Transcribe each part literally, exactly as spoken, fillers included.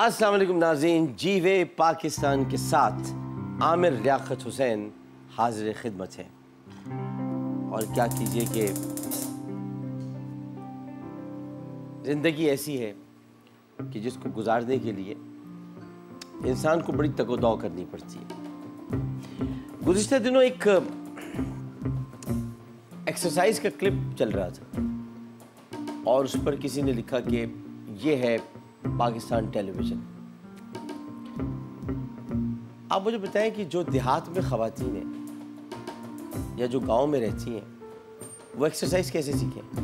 अस्सलाम वालेकुम नाज़रीन, जीवे पाकिस्तान के साथ आमिर लियाकत हुसैन हाजिर खिदमत है। और क्या कीजिए कि ज़िंदगी ऐसी है कि जिसको गुजारने के लिए इंसान को बड़ी तको-दौ करनी पड़ती है। गुज़िश्ता दिनों एक एक्सरसाइज का क्लिप चल रहा था और उस पर किसी ने लिखा कि ये है पाकिस्तान टेलीविज़न। आप मुझे बताएं कि जो देहात में ख़वातीन हैं या जो गांव में रहती हैं वो एक्सरसाइज कैसे सीखें?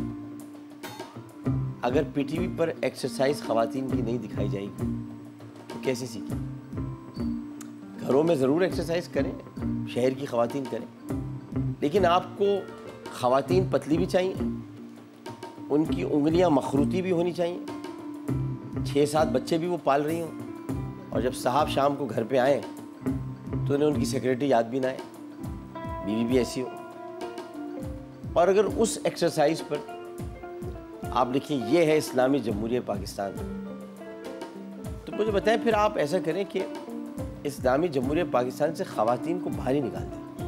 अगर पीटीवी पर एक्सरसाइज ख़वातीन की नहीं दिखाई जाएगी तो कैसे सीखें? घरों में ज़रूर एक्सरसाइज करें, शहर की ख़वातीन करें, लेकिन आपको ख़वातीन पतली भी चाहिए, उनकी उंगलियां मखरूती भी होनी चाहिए, छः सात बच्चे भी वो पाल रही हों, और जब साहब शाम को घर पे आए तो उन्हें उनकी सिक्योरिटी याद भी ना आए, बीवी भी ऐसी हो। और अगर उस एक्सरसाइज पर आप लिखें ये है इस्लामी जमहूरियत पाकिस्तान, तो मुझे बताएं फिर आप ऐसा करें कि इस्लामी जमहूरियत पाकिस्तान से ख़वातीन को बाहर ही निकाल दें,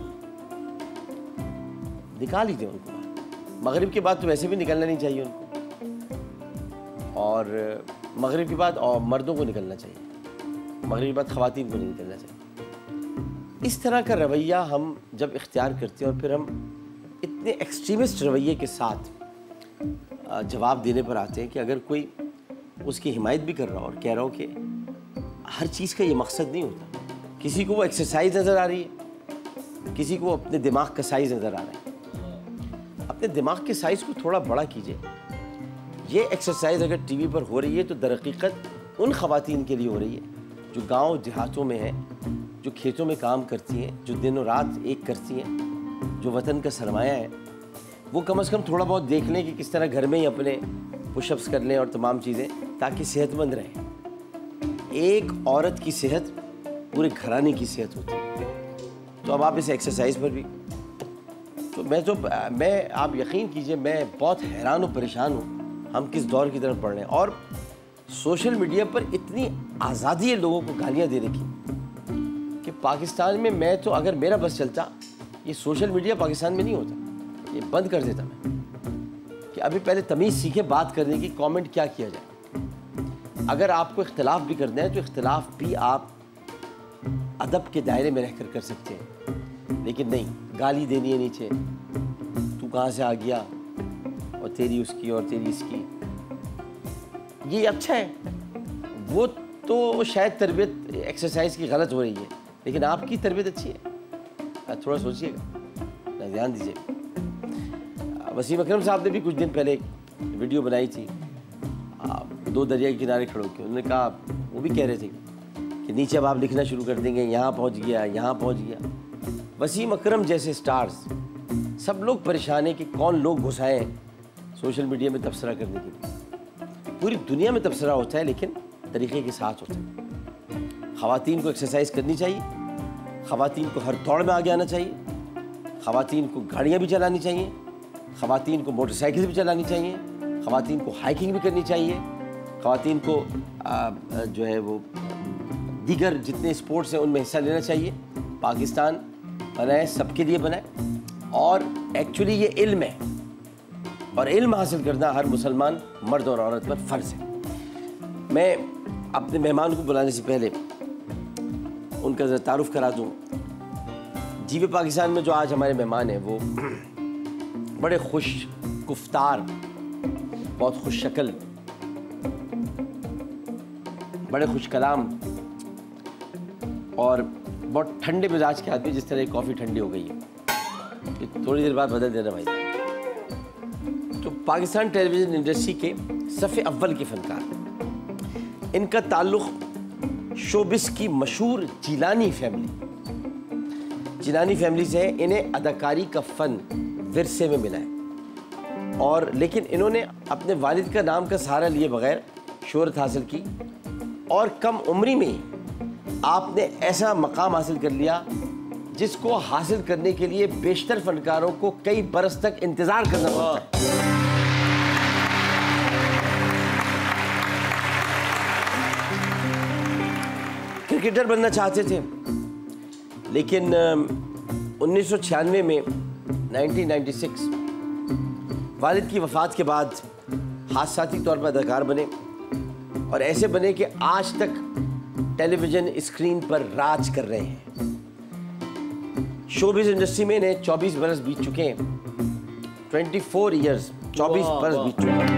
निकाल ही दें उनको। मगरिब के बाद तो वैसे भी निकलना नहीं चाहिए उनको, और मगरिब के बाद और मर्दों को निकलना चाहिए, मगरिब के बाद ख़वातीन को नहीं निकलना चाहिए। इस तरह का रवैया हम जब इख्तियार करते हैं और फिर हम इतने एक्सट्रीमिस्ट रवैये के साथ जवाब देने पर आते हैं कि अगर कोई उसकी हिमायत भी कर रहा हो और कह रहा हो कि हर चीज़ का ये मकसद नहीं होता, किसी को वो एक्सरसाइज नज़र आ रही है, किसी को अपने दिमाग का साइज़ नज़र आ रहा है। अपने दिमाग के साइज़ को थोड़ा बड़ा कीजिए। ये एक्सरसाइज अगर टीवी पर हो रही है तो दरहकीकत उन ख़वातीन के लिए हो रही है जो गांव देहातों में हैं, जो खेतों में काम करती हैं, जो दिन और रात एक करती हैं, जो वतन का सरमाया है। वो कम से कम थोड़ा बहुत देख लें कि किस तरह घर में ही अपने पुशअप्स कर लें और तमाम चीज़ें, ताकि सेहतमंद रहें। एक औरत की सेहत पूरे घराने की सेहत होती है। तो अब आप इस एक्सरसाइज पर भी, तो मैं तो मैं आप यकीन कीजिए मैं बहुत हैरान और परेशान हूँ हम किस दौर की तरफ बढ़ रहे हैं। और सोशल मीडिया पर इतनी आज़ादी है लोगों को गालियाँ देने की कि पाकिस्तान में मैं तो, अगर मेरा बस चलता, ये सोशल मीडिया पाकिस्तान में नहीं होता, ये बंद कर देता मैं कि अभी पहले तमीज़ सीखे बात करने की, कमेंट क्या किया जाए। अगर आपको इख्तिलाफ भी करना है तो इख्तिलाफ भी आप अदब के दायरे में रहकर कर सकते हैं, लेकिन नहीं, गाली देनी है नीचे, तू कहाँ से आ गया, और तेरी उसकी और तेरी इसकी। ये अच्छा है, वो तो शायद तरबियत एक्सरसाइज की गलत हो रही है, लेकिन आपकी तरबियत अच्छी है, थोड़ा सोचिएगा, ध्यान दीजिए। वसीम अकरम साहब ने भी कुछ दिन पहले एक वीडियो बनाई थी, दो दरिया के किनारे खड़ो के, उन्होंने कहा, वो भी कह रहे थे कि नीचे अब आप लिखना शुरू कर देंगे, यहाँ पहुँच गया, यहाँ पहुँच गया। वसीम अकरम जैसे स्टार्स, सब लोग परेशान हैं कि कौन लोग घुसाए हैं सोशल मीडिया में तबसरा करने के लिए। पूरी दुनिया में तबसरा होता है, लेकिन तरीक़े के साथ होता है। ख़वातीन को एक्सरसाइज करनी चाहिए, ख़वातीन को हर दौड़ में आगे आना चाहिए, ख़वातीन को गाड़ियाँ भी चलानी चाहिए, ख़वातीन को मोटरसाइकिल भी चलानी चाहिए, ख़वातीन को हाइकिंग भी करनी चाहिए, ख़वातीन को आ, जो है वो दीगर जितने स्पोर्ट्स हैं उनमें हिस्सा लेना चाहिए। पाकिस्तान बनाए, सबके लिए बनाए, और एक्चुअली ये इल्म है, और इल्म हासिल करना हर मुसलमान मर्द और औरत पर फ़र्ज़ है। मैं अपने मेहमान को बुलाने से पहले उनका ज़रा तारुफ़ करा दूँ। जीवे पाकिस्तान में जो आज हमारे मेहमान हैं वो बड़े खुश गुफ्तार, बहुत खुश शक्ल, बड़े खुश कलाम और बहुत ठंडे मिजाज के आदमी। जिस तरह कॉफ़ी ठंडी हो गई है, थोड़ी देर बाद बदल देना भाई। तो पाकिस्तान टेलीविज़न इंडस्ट्री के सफ़े अव्वल के फ़नकार, इनका ताल्लुक़ शोबिस की मशहूर जिलानी फैमिली जिलानी फैमिली से है। इन्हें अदाकारी का फ़न विरसे में मिला है, और लेकिन इन्होंने अपने वालिद का नाम का सहारा लिए बगैर शोहरत हासिल की, और कम उम्री में आपने ऐसा मकाम हासिल कर लिया जिसको हासिल करने के लिए बेशतर फ़नकारों को कई बरस तक इंतज़ार करना पड़ता है। क्रिकेटर बनना चाहते थे, लेकिन उन्नीस सौ छियानवे में नाइनटीन नाइंटी सिक्स वालिद की वफ़ात के बाद हादसाती तौर पर अदाकार बने और ऐसे बने कि आज तक टेलीविज़न स्क्रीन पर राज कर रहे हैं। शोबिज़ इंडस्ट्री में इन्हें चौबीस बरस बीत चुके हैं, चौबीस इयर्स, चौबीस बरस बीत चुके हैं।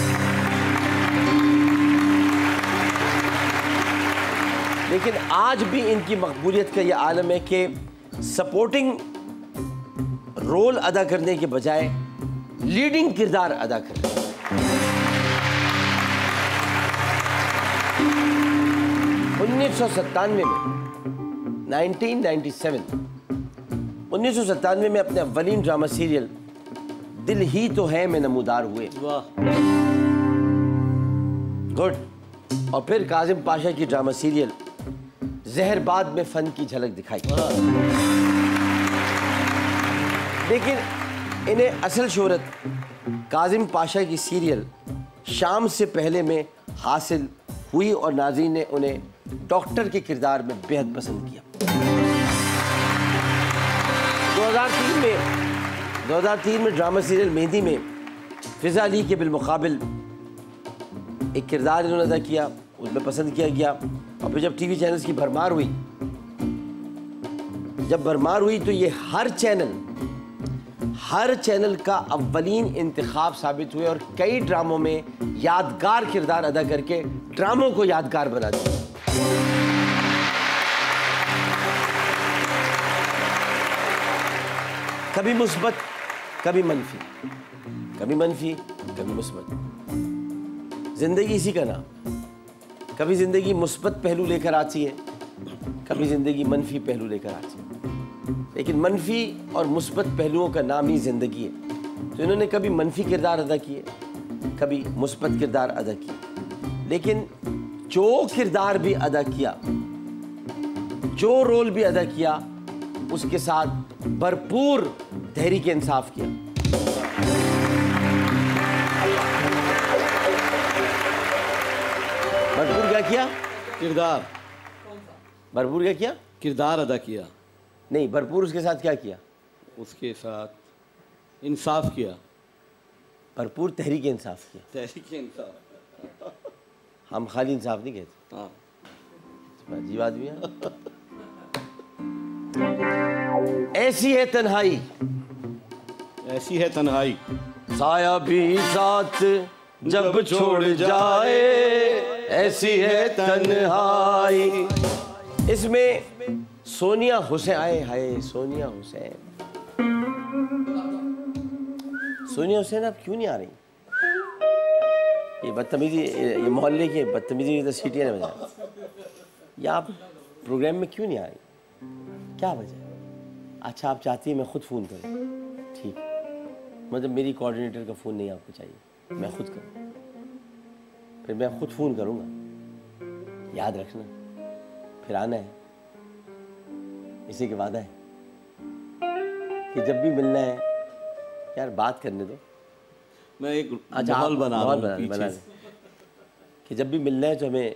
लेकिन आज भी इनकी मकबूलियत का यह आलम है कि सपोर्टिंग रोल अदा करने के बजाय लीडिंग किरदार अदा कर रहे हैं। उन्नीस सौ सत्तानवे में नाइनटीन नाइंटी सेवन उन्नीस सौ सत्तानवे में अपने अव्वलीन ड्रामा सीरियल दिल ही तो है में नमूदार हुए। वाह, गुड। और फिर काजिम पाशा की ड्रामा सीरियल जहरबाद में फन की झलक दिखाई। लेकिन इन्हें असल शोहरत काजिम पाशा की सीरियल शाम से पहले में हासिल हुई और नाज़रीन ने उन्हें डॉक्टर के किरदार में बेहद पसंद किया। दो हज़ार तीन में दो हज़ार तीन में ड्रामा सीरियल मेहंदी में फिज़ा अली के बिलमुकाबिल एक किरदार इन्होंने अदा किया, उसमें पसंद किया गया। और फिर जब टीवी चैनल्स की भरमार हुई जब भरमार हुई तो ये हर चैनल हर चैनल का अव्वलीन इंतखाब साबित हुए और कई ड्रामों में यादगार किरदार अदा करके ड्रामों को यादगार बना दिया। कभी मुस्बत, कभी मनफी, कभी मनफी, कभी मुस्बत। जिंदगी इसी का नाम। कभी जिंदगी मुस्बत पहलू लेकर आती है, कभी जिंदगी मनफी पहलू लेकर आती है, लेकिन मनफी और मुस्बत पहलुओं का नाम ही जिंदगी है। तो इन्होंने कभी मनफी किरदार अदा किए, कभी मुस्बत किरदार अदा किए, लेकिन जो किरदार भी अदा किया, जो रोल भी अदा किया, उसके साथ भरपूर तहरीक इंसाफ किया। भरपूर क्या किया? किरदार। भरपूर क्या किया? किरदार अदा किया। नहीं, भरपूर उसके साथ क्या किया? उसके साथ इंसाफ किया। भरपूर तहरीक इंसाफ किया। तहरीक इंसाफ। हम खाली इंसाफ नहीं कहते। हाँ, अजीब आदमी है। ऐसी है तन्हाई, ऐसी है तन्हाई, साया भी साथ जब छोड़ जाए, ऐसी है तन्हाई। इसमें सोनिया हुसैन आए, हाय सोनिया हुसैन, सोनिया हुसैन आप क्यों नहीं आ रही? ये बदतमीजी, ये मोहल्ले की बदतमीजी तो सीटियाँ नहीं बजा, या आप प्रोग्राम में क्यों नहीं आ रही? क्या वजह? अच्छा, आप चाहती हैं मैं खुद फ़ोन करूँ? ठीक, मतलब मेरी कोऑर्डिनेटर का फ़ोन नहीं आपको चाहिए, मैं खुद करूँ, फिर मैं खुद फ़ोन करूँगा। याद रखना, फिर आना है, इसी के वादा है कि जब भी मिलना है यार बात करने दो। मैं एक अच्छा, माहौल बना रहा हूँ बना, पीछे बना से। कि जब भी मिलना है तो हमें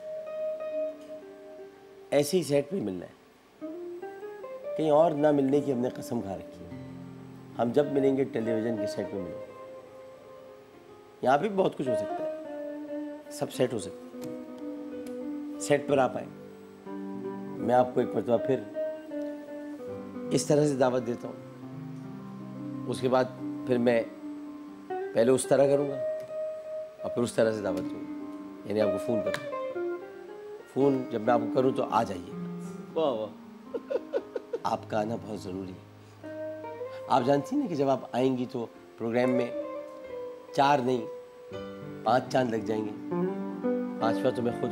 ऐसे ही सेट पे मिलना है, कहीं और ना मिलने की हमने कसम खा रखी है। हम जब मिलेंगे टेलीविज़न के सेट पे मिलेंगे। यहाँ पे भी बहुत कुछ हो सकता है, सब सेट हो सकता है। सेट पर आप आए, मैं आपको एक मरतबा फिर इस तरह से दावत देता हूँ, उसके बाद फिर मैं पहले उस तरह करूँगा और फिर उस तरह से दावत दूँगा, यानी आपको फ़ोन करूँ। फ़ोन जब मैं आपको करूँ तो आ जाइएगा। वाह वाह, आपका आना बहुत ज़रूरी है। आप जानती हैं ना कि जब आप आएंगी तो प्रोग्राम में चार नहीं पांच चांद लग जाएंगे। पांचवा तो मैं खुद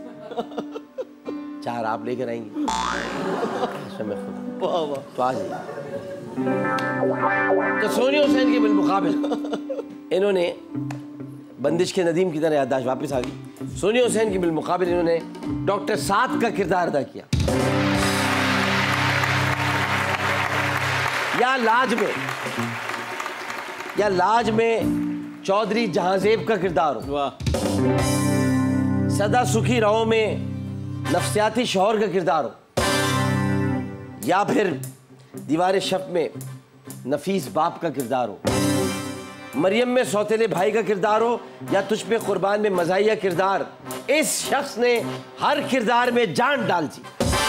हूँ, चार आप लेकर आएंगी, पांचवा मैं खुद हूँ। वाह वाह, तो आ जाइए। तो सोनिया हुसैन के बिलमुकाबिल इन्होंने बंदिश के नदीम की तरह याददाश्त वापस आ गई। सोनिया हुसैन के बिलमुकाबिल इन्होंने डॉक्टर साद का किरदार अदा किया। या लाज में या लाज में चौधरी जहांजेब का किरदार हो। वाह, सदा सुखी रहो में नफ्सियाती शौहर का किरदार हो, या फिर दीवार शब में नफीस बाप का किरदार हो, मरियम में सौतेले भाई का किरदार हो, या तुझ पे कुर्बान में मज़ाहिया किरदार, इस शख्स ने हर किरदार में जान डाल दी।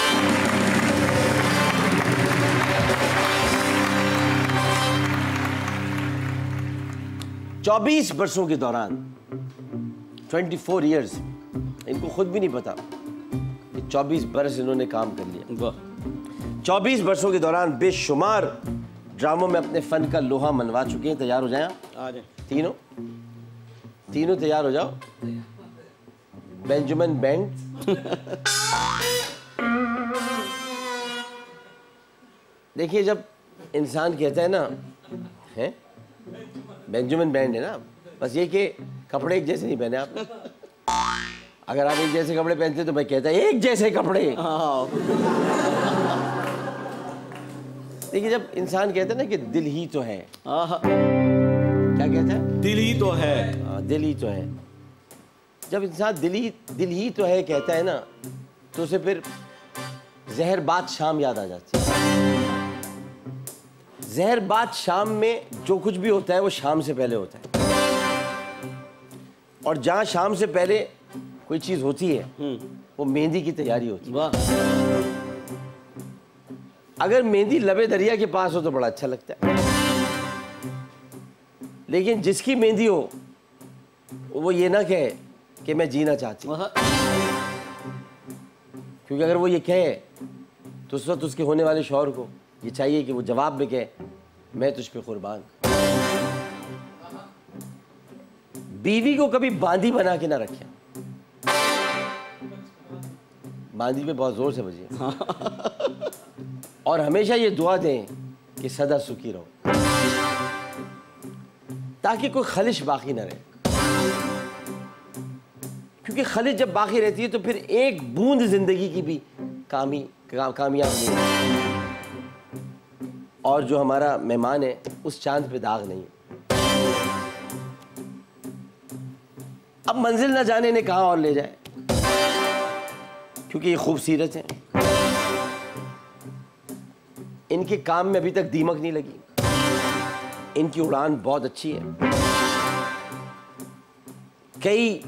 चौबीस वर्षों के दौरान, चौबीस इयर्स, इनको खुद भी नहीं पता कि चौबीस बरस इन्होंने काम कर लिया। चौबीस वर्षों के दौरान बेशुमार ड्रामों में अपने फन का लोहा मनवा चुके हैं। तैयार हो जाएं आप? आ जाए। तीनों तीनों तैयार हो जाओ। बेंजामिन बैंड, देखिए जब इंसान कहता है ना, है बेंजामिन बैंड है ना, बस ये कि कपड़े एक जैसे नहीं पहने आपने। अगर आप एक जैसे कपड़े पहनते तो मैं कहता एक जैसे कपड़े। देखिए जब इंसान कहता है ना कि दिल ही तो है, क्या कहता है? दिल ही तो है। हाँ, दिल ही तो है। जब इंसान दिल ही दिल ही तो है कहता है ना, तो उसे फिर जहर बात शाम याद आ जाती है। जहर बात शाम में जो कुछ भी होता है वो शाम से पहले होता है, और जहाँ शाम से पहले कोई चीज़ होती है वो मेहंदी की तैयारी होती है। वाह। अगर मेहंदी लबे दरिया के पास हो तो बड़ा अच्छा लगता है, लेकिन जिसकी मेहंदी हो वो ये ना कहे कि मैं जीना चाहती हूँ, क्योंकि अगर वो ये कहे तो उस वक्त उसके होने वाले शौहर को ये चाहिए कि वो जवाब में कहे मैं तुझ पे कुर्बान। बीवी को कभी बांदी बना के ना रखें। बांदी पे बहुत जोर से बजिए। और हमेशा ये दुआ दें कि सदा सुखी रहो, ताकि कोई खलिश बाकी ना रहे, क्योंकि खलिश जब बाकी रहती है तो फिर एक बूंद जिंदगी की भी कामी का, कामयाब नहीं है। और जो हमारा मेहमान है उस चांद पे दाग नहीं है। अब मंजिल ना जाने ने कहाँ और ले जाए, क्योंकि ये खूबसूरत है, इनके काम में अभी तक दीमक नहीं लगी, इनकी उड़ान बहुत अच्छी है। कई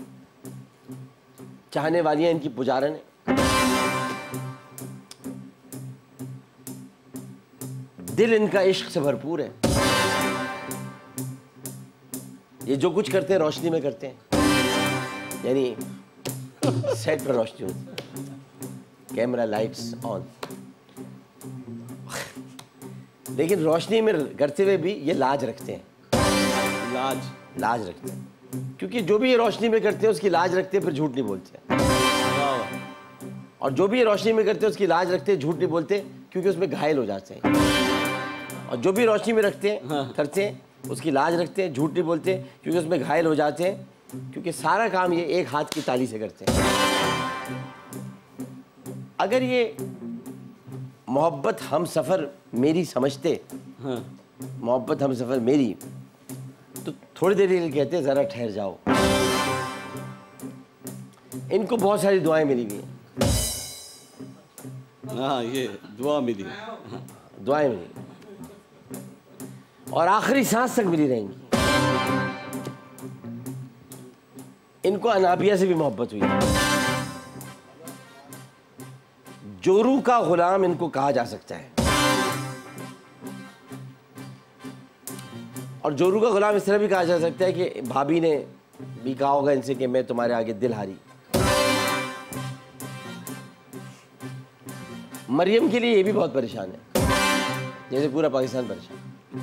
चाहने वालियां इनकी पुजारन है। दिल इनका इश्क से भरपूर है। ये जो कुछ करते हैं रोशनी में करते हैं, यानी सेट पर रोशनी होती है, कैमरा लाइट्स ऑन, लेकिन रोशनी में करते हुए भी ये लाज रखते हैं। लाज लाज रखते हैं, क्योंकि जो भी ये रोशनी में करते हैं उसकी लाज रखते हैं, फिर झूठ नहीं बोलते हैं। और जो भी ये रोशनी में करते हैं उसकी लाज रखते हैं, झूठ नहीं बोलते, क्योंकि उसमें घायल हो जाते हैं। और जो भी रोशनी में रखते हैं हाँ। करते हैं उसकी लाज रखते हैं, झूठ नहीं बोलते, क्योंकि उसमें घायल हो जाते हैं, क्योंकि सारा काम ये एक हाथ की ताली से करते हैं। अगर ये मोहब्बत हम सफ़र मेरी समझते, हाँ। मोहब्बत हम सफ़र मेरी, तो थोड़ी देर के लिए कहते हैं ज़रा ठहर जाओ। इनको बहुत सारी दुआएं मिली हुई हैं। हाँ, ये दुआ मिली, दुआएं मिली और आखिरी सांस तक मिली रहेंगी। इनको अनाबिया से भी मोहब्बत हुई है। जोरू का गुलाम इनको कहा जा सकता है। और जोरू का गुलाम इस तरह भी कहा जा सकता है कि भाभी ने भी कहा होगा इनसे कि मैं तुम्हारे आगे दिल हारी। मरियम के लिए ये भी बहुत परेशान है, जैसे पूरा पाकिस्तान परेशान।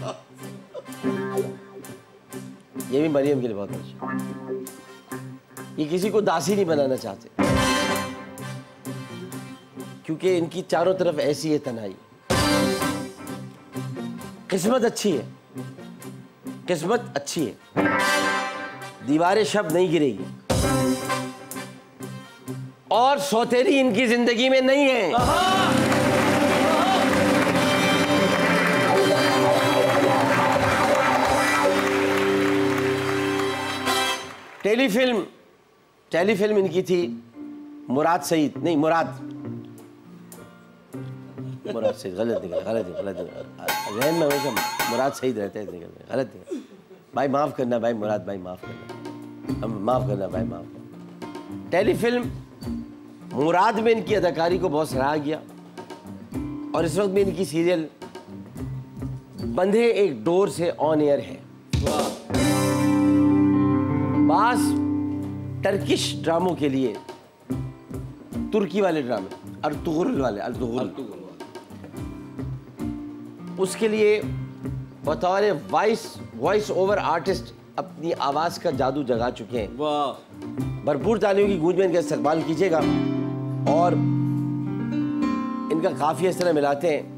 ये भी मरियम के लिए बहुत परेशान। ये किसी को दासी नहीं बनाना चाहते, क्योंकि इनकी चारों तरफ ऐसी है तन्हाई। किस्मत अच्छी है, किस्मत अच्छी है, दीवारें शब नहीं गिरेगी, और सौतेरी इनकी जिंदगी में नहीं है। टेलीफिल्म टेलीफिल्म इनकी थी मुराद सईद नहीं, मुराद मुराद सईद गलत निकला, गलत गलत जहन में हमेशा मुराद सईद रहते हैं, निकल गलत निकल। भाई माफ़ करना भाई, मुराद भाई माफ़ करना, हम माफ़ करना भाई, माफ़ करना। टेलीफिल्म मुराद में इनकी अदाकारी को बहुत सराहा गया और इस वक्त में इनकी सीरियल बंधे एक डोर से ऑन एयर है। बास टर्किश ड्रामों के लिए, तुर्की वाले ड्रामे, अर्तुगरुल वाले, अर्तुगरुल, उसके लिए बतौर वॉइस वॉइस ओवर आर्टिस्ट अपनी आवाज़ का जादू जगा चुके हैं। वाह, भरपूर तालियों की गूंज में इनका इस्तकबाल कीजिएगा। और इनका काफिया इस तरह मिलाते हैं।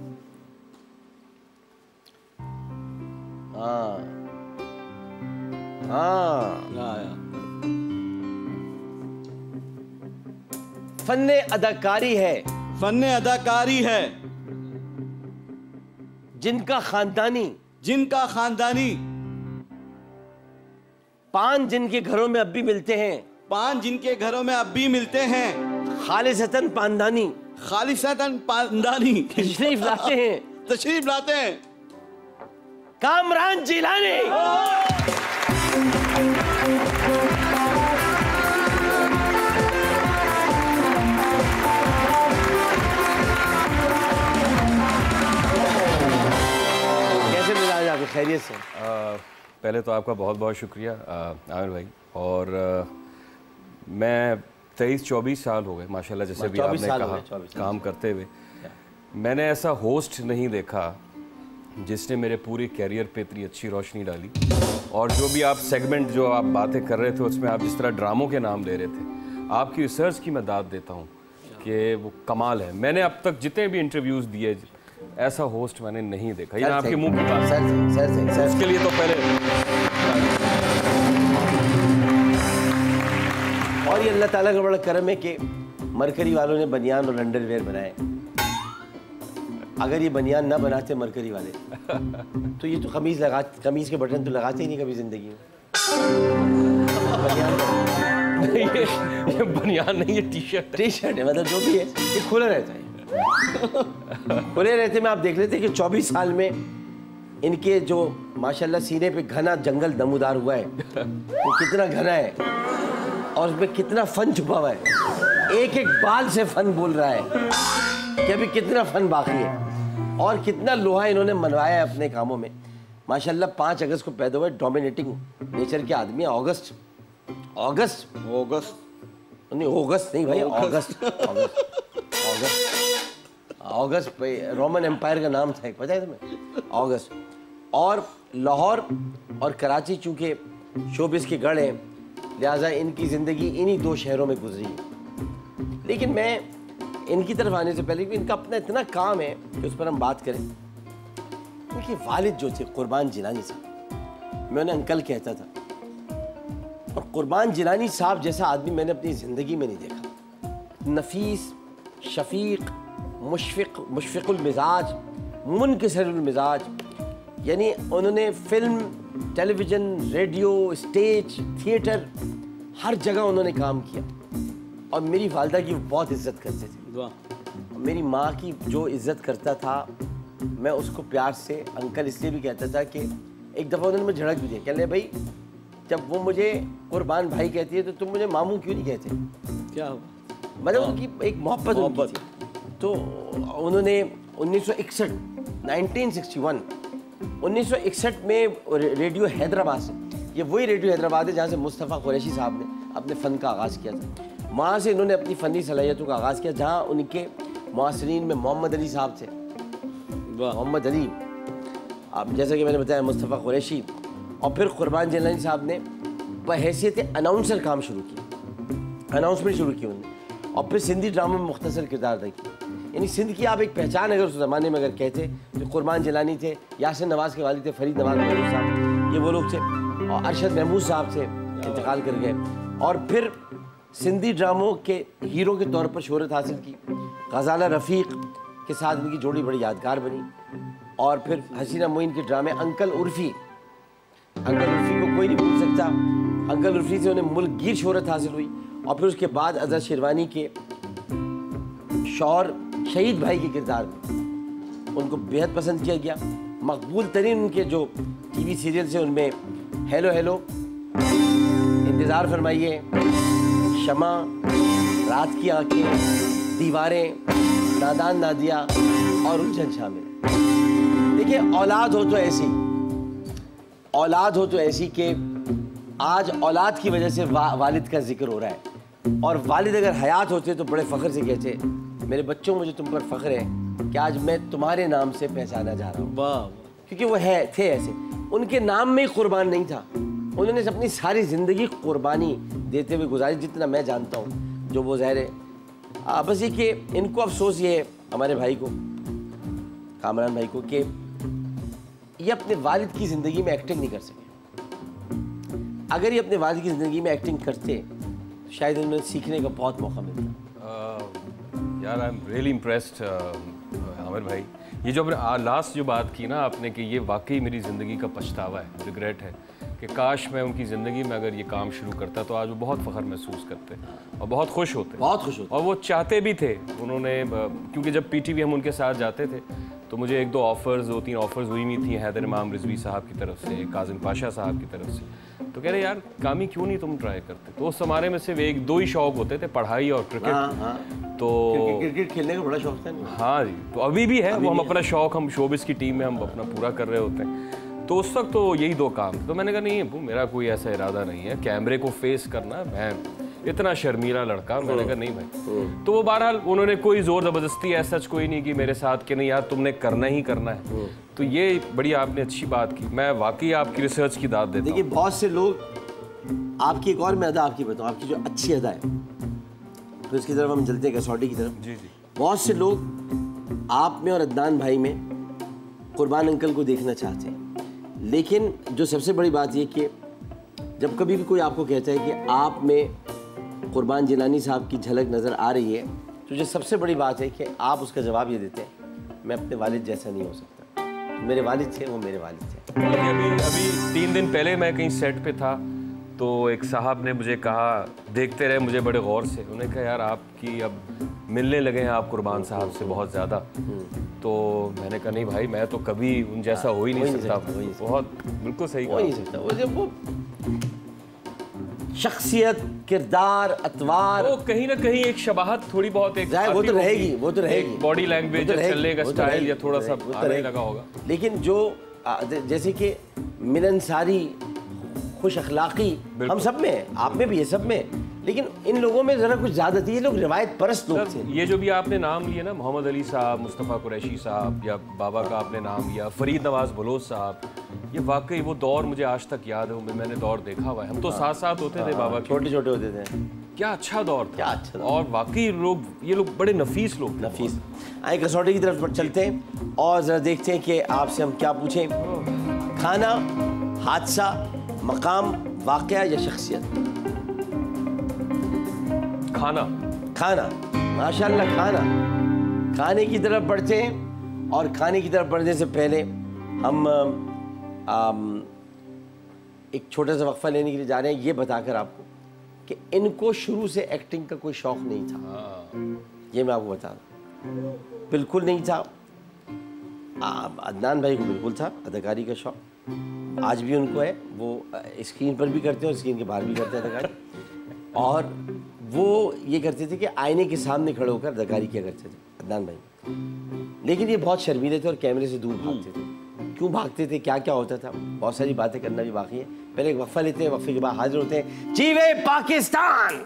हाँ हाँ, फन्ने अदाकारी है, फन्ने अदाकारी है, जिनका खानदानी जिनका खानदानी, पान जिनके घरों में अब भी मिलते हैं, पान जिनके घरों में अब भी मिलते हैं, खालिसतन पानदानी खालिसतन पानदानी तशरीफ लाते हैं, तशरीफ लाते हैं कामरान जिलानी। कैसे मिजाज आपके, खैरियत से? आ, पहले तो आपका बहुत बहुत शुक्रिया आमिर भाई। और आ, मैं तेईस चौबीस साल हो गए माशाल्लाह, जैसे भी आपने कहा, काम करते हुए। मैंने ऐसा होस्ट नहीं देखा जिसने मेरे पूरे कैरियर पे इतनी अच्छी रोशनी डाली। और जो भी आप सेगमेंट जो आप बातें कर रहे थे उसमें आप जिस तरह ड्रामों के नाम ले रहे थे, आपकी रिसर्च की मैं दाद देता हूँ कि वो कमाल है। मैंने अब तक जितने भी इंटरव्यूज़ दिए ऐसा होस्ट मैंने नहीं देखा। ये आपके मुंह की बात सर सर सर सर इसके लिए तो पहले और ये अल्लाह ताला का बड़ा करम है कि मरकरी वालों ने बनियान और अंडरवेयर बनाए। अगर ये बनियान ना बनाते मरकरी वाले तो ये तो कमीज़ लगा कमीज़ के बटन तो लगाते ही नहीं कभी ज़िंदगी में। बनियान ये, ये बनियान नहीं, ये टी शर्ट टी शर्ट है, मतलब जो भी है ये खुला रहता है। खुले रहते में आप देख लेते कि चौबीस साल में इनके जो माशाल्लाह सीने पे घना जंगल नमूदार हुआ है, वो कितना घना है और उसमें कितना फन छुपा हुआ है। एक एक बाल से फन बोल रहा है कि अभी कितना फन बाकी है और कितना लोहा इन्होंने मनवाया है अपने कामों में। माशाल्लाह पाँच अगस्त को पैदा हुए, डोमिनेटिंग नेचर के आदमी। अगस्त अगस्त अगस्त नहीं, अगस्त नहीं भाई, अगस्त अगस्त अगस्त अगस्त रोमन एम्पायर का नाम था, पता है तुम्हें? अगस्त। और लाहौर और कराची चूँकि शोबिस के गढ़ हैं, लिहाजा इनकी ज़िंदगी इन्हीं दो शहरों में गुजरी है। लेकिन मैं इनकी तरफ आने से पहले, इनका अपना इतना काम है कि उस पर हम बात करें। उनके वालिद जो थे कुर्बान जिलानी साहब, मैं उन्हें अंकल कहता था, और कुर्बान जिलानी साहब जैसा आदमी मैंने अपनी ज़िंदगी में नहीं देखा। नफीस, शफीक, मुशफ़िक़ मुशफ़िक़ुल मिजाज, मुनकिसरुल मिजाज। यानी उन्होंने film, television, radio, stage, theatre, हर जगह उन्होंने काम किया। और मेरी वालदा की बहुत इज़्ज़त करते थे। मेरी माँ की जो इज़्ज़त करता था, मैं उसको प्यार से अंकल इसलिए भी कहता था कि एक दफ़ा उन्होंने मुझे झड़क भी दिया, कह ले भाई जब वो मुझे कुर्बान भाई कहती है तो तुम मुझे मामू क्यों नहीं कहते? क्या मतलब उनकी एक मोहब्बत उनकी थी। तो उन्होंने उन्नीस सौ इकसठ नाइनटीन सिक्सटी वन उन्नीस सौ इकसठ में रेडियो हैदराबाद से, ये वही रेडियो हैदराबाद है जहाँ से मुस्तफ़ा कुरैशी साहब ने अपने फ़न का आगाज़ किया था। वहाँ से इन्होंने अपनी फ़नी सलाहियतों का आगाज़ किया, जहाँ उनके मुआसरीन में मोहम्मद अली साहब थे। मोहम्मद अली, अब जैसा कि मैंने बताया, मुस्तफ़ा कुरैशी, और फिर कुर्बान जिलानी साहब ने बहैसियत अनाउंसर काम शुरू किया, अनाउंसमेंट शुरू की उन्होंने, और फिर सिंधी ड्रामा में मुख्तसर किरदार अदा किया। यानी सिंध की आप एक पहचान अगर उस ज़माने में अगर कहते तो कुर्बान जिलानी थे, यासिर नवाज़ के वालिद थे फरीद नवाज़ महमूद साहब, ये वो लोग थे, और अरशद महमूद साहब थे, इंतकाल कर गए। और फिर सिंधी ड्रामों के हीरो के तौर पर शोहरत हासिल की, गज़ाला रफ़ीक के साथ इनकी जोड़ी बड़ी यादगार बनी। और फिर हसीना मोइन के ड्रामे अंकल उर्फ़ी, अंकल उर्फ़ी को कोई नहीं भूल सकता। अंकल उर्फ़ी से उन्हें मुल्क गिर शोहरत हासिल हुई। और फिर उसके बाद अज़हर शेरवानी के शौहर शहीद भाई के किरदार में उनको बेहद पसंद किया गया। मकबूल तरीन उनके जो टीवी सीरियल्स हैं उनमें हेलो हेलो, इंतज़ार फरमाइए, शमा, रात की आंखें, दीवारें, नादान नादिया और उलझन शामिल। देखिए, औलाद हो तो ऐसी औलाद हो तो ऐसी कि आज औलाद की वजह से वा, वालिद का जिक्र हो रहा है, और वालिद अगर हयात होते तो बड़े फ़ख्र से कहते, मेरे बच्चों, मुझे तुम पर फ़ख्र है कि आज मैं तुम्हारे नाम से पहचाना जा रहा हूँ। वाह, क्योंकि वो है थे ऐसे, उनके नाम में ही कुर्बान नहीं था, उन्होंने अपनी सारी ज़िंदगी कुर्बानी देते हुए गुजारी, जितना मैं जानता हूँ जो वो ज़ाहिर है। बस ये कि इनको अफसोस ये है हमारे भाई को, कामरान भाई को, कि ये अपने वालिद की ज़िंदगी में एक्टिंग नहीं कर सके। अगर ये अपने वालिद की ज़िंदगी में एक्टिंग करते तो शायद उन्हें सीखने का बहुत मौका मिलता। यार, I am really impressed Aamir भाई। ये जो आपने लास्ट जो बात की ना आपने, कि ये वाकई मेरी ज़िंदगी का पछतावा है, रिग्रेट है कि काश मैं उनकी ज़िंदगी में अगर ये काम शुरू करता तो आज वो बहुत फ़ख्र महसूस करते और बहुत खुश होते बहुत खुश होते और वो चाहते भी थे। उन्होंने, क्योंकि जब पीटीवी हम उनके साथ जाते थे तो मुझे एक दो ऑफ़र्स दो तीन ऑफ़र्स हुई हुई थी, हैदर इमाम रिजवी साहब की तरफ से, काजिम पाशा साहब की तरफ से। तो कह रहे यार कामी क्यों नहीं तुम ट्राई करते। तो उस हमारे में सिर्फ एक दो ही शौक़ होते थे, पढ़ाई और क्रिकेट। हाँ, हाँ। तो क्रिकेट खेलने का बड़ा शौक था। हाँ जी, तो अभी भी है, वो हम अपना शौक़ हम शोबिस की टीम में हम अपना पूरा कर रहे होते हैं। तो उस वक्त तो यही दो काम। तो मैंने कहा नहीं, मेरा कोई ऐसा इरादा नहीं है कैमरे को फेस करना, मैं इतना शर्मीला लड़का। मैंने कहा नहीं भाई। तो वो बहरहाल उन्होंने कोई ज़ोर ज़बरदस्ती ऐसा सच कोई नहीं कि मेरे साथ कि नहीं यार तुमने करना ही करना है। तो ये बड़ी आपने अच्छी बात की, मैं वाकई आपकी रिसर्च की दाद देता हूँ। देखिए, बहुत से लोग, आपकी एक और मैं अदा आपकी बताऊँ, आपकी जो अच्छी अदा है, तो इसकी तरफ हम चलते हैं कसौटी की तरफ। जी जी। बहुत से लोग आप में और अदनान भाई में कुर्बान अंकल को देखना चाहते हैं, लेकिन जो सबसे बड़ी बात ये कि जब कभी भी कोई आपको कहता है कि आप में कुर्बान जिलानी साहब की झलक नज़र आ रही है, तो जो सबसे बड़ी बात है कि आप उसका जवाब ये देते हैं, मैं अपने वालिद जैसा नहीं हो सकता। मेरे वालिद थे, वो मेरे वालिद थे। अभी अभी तीन दिन पहले मैं कहीं सेट पे था, तो एक साहब ने मुझे कहा, देखते रहे मुझे बड़े गौर से, उन्होंने कहा यार आपकी अब मिलने लगे हैं आप कुर्बान साहब से बहुत ज़्यादा। तो मैंने कहा नहीं भाई, मैं तो कभी उन जैसा हो ही नहीं सकता। बहुत बिल्कुल सही हो नहीं सकता। वो जब वो शख्सियत, किरदार, अतवार, वो कहीं ना कहीं एक शबाहत थोड़ी बहुत एक वो तो रहेगी, वो तो रहेगी। बॉडी लैंग्वेज, चलने का स्टाइल या थोड़ा सा आने लगा होगा। लेकिन जो जैसे कि मिलनसारी, खुश अखलाकी हम सब में है, आप में भी है, सब में। लेकिन इन लोगों में ज़रा कुछ ज़्यादा थी, ये लोग रिवायत परस्त लोग थे। ये जो भी आपने नाम लिए ना, मोहम्मद अली साहब, मुस्तफ़ा कुरैशी साहब, या बाबा का आपने नाम लिया, फरीद नवाज बलोच साहब, ये वाकई वो दौर मुझे आज तक याद है। मैंने दौर देखा हुआ है, हम तो साथ साथ होते थे बाबा, छोटे छोटे होते थे। क्या अच्छा दौर था, क्या अच्छा। और वाकई लोग, ये लोग बड़े नफीस लोग, नफीस। आए कसौटी की तरफ चलते हैं और ज़रा देखते हैं कि आपसे हम क्या पूछें। खाना, हादसा, मकाम, वाक़या या शख्सियत? खाना। खाना, माशाल्लाह, खाना। खाने की तरफ बढ़ते हैं, और खाने की तरफ बढ़ने से पहले हम आम, एक छोटा सा वक्फा लेने के लिए जा रहे हैं, ये बताकर आपको कि इनको शुरू से एक्टिंग का कोई शौक़ नहीं था। ये मैं आपको बता दूँ, बिल्कुल नहीं था। अदनान भाई को बिल्कुल था अदाकारी का शौक़, आज भी उनको है। वो स्क्रीन पर भी करते हैं और स्क्रीन के बाहर भी करते हैं अदाकारी। और वो ये करते थे कि आईने के सामने खड़े होकर अदाकारी किया करते थे अदनान भाई। लेकिन ये बहुत शर्मीले थे और कैमरे से दूर भागते थे। क्यों भागते थे, क्या क्या होता था, बहुत सारी बातें करना भी बाकी है। पहले एक वक्फा लेते हैं, वक्फे के बाद हाजिर होते हैं। जीवे पाकिस्तान।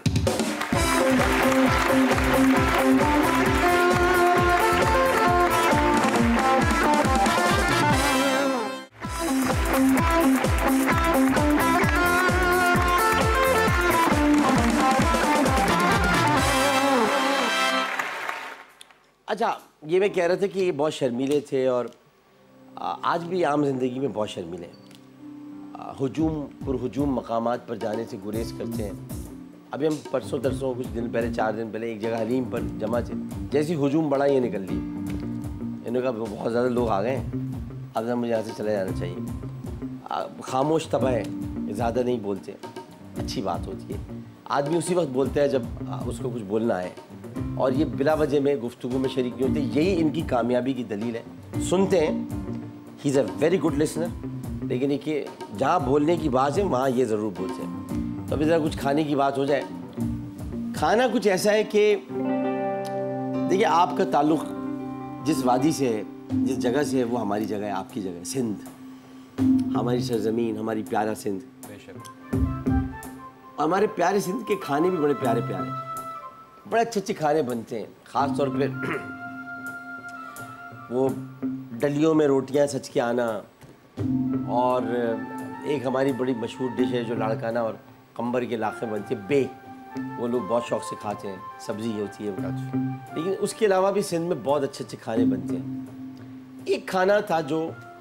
अच्छा, ये मैं कह रहा था कि ये बहुत शर्मीले थे और आज भी आम ज़िंदगी में बहुत शर्मीले हैं। हुजूम पुरहुजूम मकामात पर जाने से गुरेज करते हैं। अभी हम परसों तरसों कुछ दिन पहले, चार दिन पहले एक जगह हलीम पर जमा थे, जैसी हुजूम बढ़ा ये निकल ली। इन्होंने कहा बहुत ज़्यादा लोग आ गए हैं, अब मुझे यहाँ से चला जाना चाहिए। खामोश तबा है, ज़्यादा नहीं बोलते, अच्छी बात होती है। आदमी उसी वक्त बोलता है जब उसको कुछ बोलना है। और ये बिला वजह में गुफ्तगू में शरीक नहीं होते। यही इनकी कामयाबी की दलील है। सुनते हैं, he is a very good listener, लेकिन ये कि जहाँ बोलने की बात है वहाँ ये ज़रूर बोलते हैं। तो अभी ज़रा कुछ खाने की बात हो जाए। खाना कुछ ऐसा है कि देखिए, आपका ताल्लुक़ जिस वादी से है, जिस जगह से है, वो हमारी जगह है, आपकी जगह है, सिंध, हमारी सरजमीन, हमारी प्यारा सिंध। और हमारे प्यारे सिंध के खाने भी बड़े प्यारे प्यारे, बड़े अच्छे अच्छे खाने बनते हैं। ख़ास तौर पे वो डलियों में रोटियां सच के आना, और एक हमारी बड़ी मशहूर डिश है जो लाड़काना और कंबर के इलाके में बनती है, बे, वो लोग बहुत शौक़ से खाते हैं, सब्ज़ी होती है वो। लेकिन उसके अलावा भी सिंध में बहुत अच्छे अच्छे खाने बनते हैं। एक खाना था जो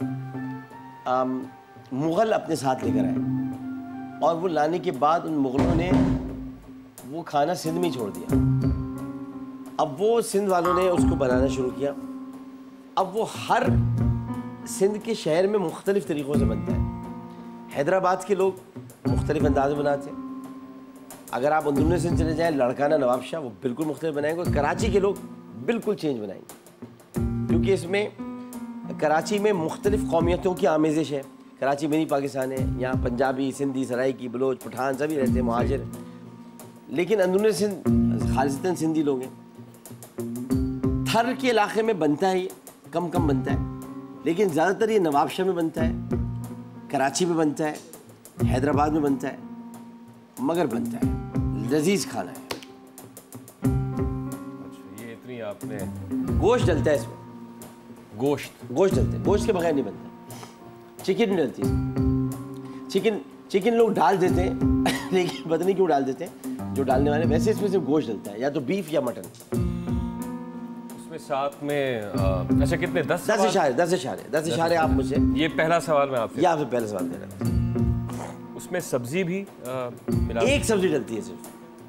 मुग़ल अपने साथ लेकर आए, और वो लाने के बाद उन मुग़लों ने वो खाना सिंध में छोड़ दिया। अब वो सिंध वालों ने उसको बनाना शुरू किया। अब वो हर सिंध के शहर में मुख्तलिफ़ तरीक़ों से बनता है। हैदराबाद के लोग मुख्तलिफ़ अंदाज़ में बनाते हैं। अगर आप अंदरूनी सिंध चले जाएँ, लड़काना नवाब शाह, वो बिल्कुल मुख्तलिफ बनाएंगे। कराची के लोग बिल्कुल चेंज बनाएंगे, क्योंकि इसमें कराची में मुख्तलिफ़ कौमियतों की आमेज़िश है। कराची मिनी पाकिस्तान है, यहाँ पंजाबी, सिंधी, सराइकी, बलोच, पठान सभी रहते हैं, मुहाजिर। लेकिन अंदरूनी सिंध खालिस्तन सिंधी लोग हैं। थर के इलाके में बनता है, ये कम कम बनता है, लेकिन ज़्यादातर ये नवाबशाह में बनता है, कराची में बनता है, हैदराबाद में बनता है, मगर बनता है, लजीज खाना है। अच्छा, ये इतनी आपने गोश्त डलता है इसमें, गोश्त गोश्त डलता है, गोश्त के बगैर नहीं बनता। चिकन नहीं डलती है। चिकन चिकन लोग डाल देते हैं लेकिन पता नहीं क्यों डाल देते हैं जो डालने वाले। वैसे इसमें सिर्फ गोश्त डलता है, या तो बीफ या मटन। उसमें साथ में आ, अच्छा कितने दस दस इशारे दस इशारे दस इशारे आप मुझे। ये पहला सवाल मैं आपसे, ये आपसे पहला सवाल दे रहा हूँ। उसमें सब्जी भी आ, मिला? एक सब्जी डलती है सिर्फ।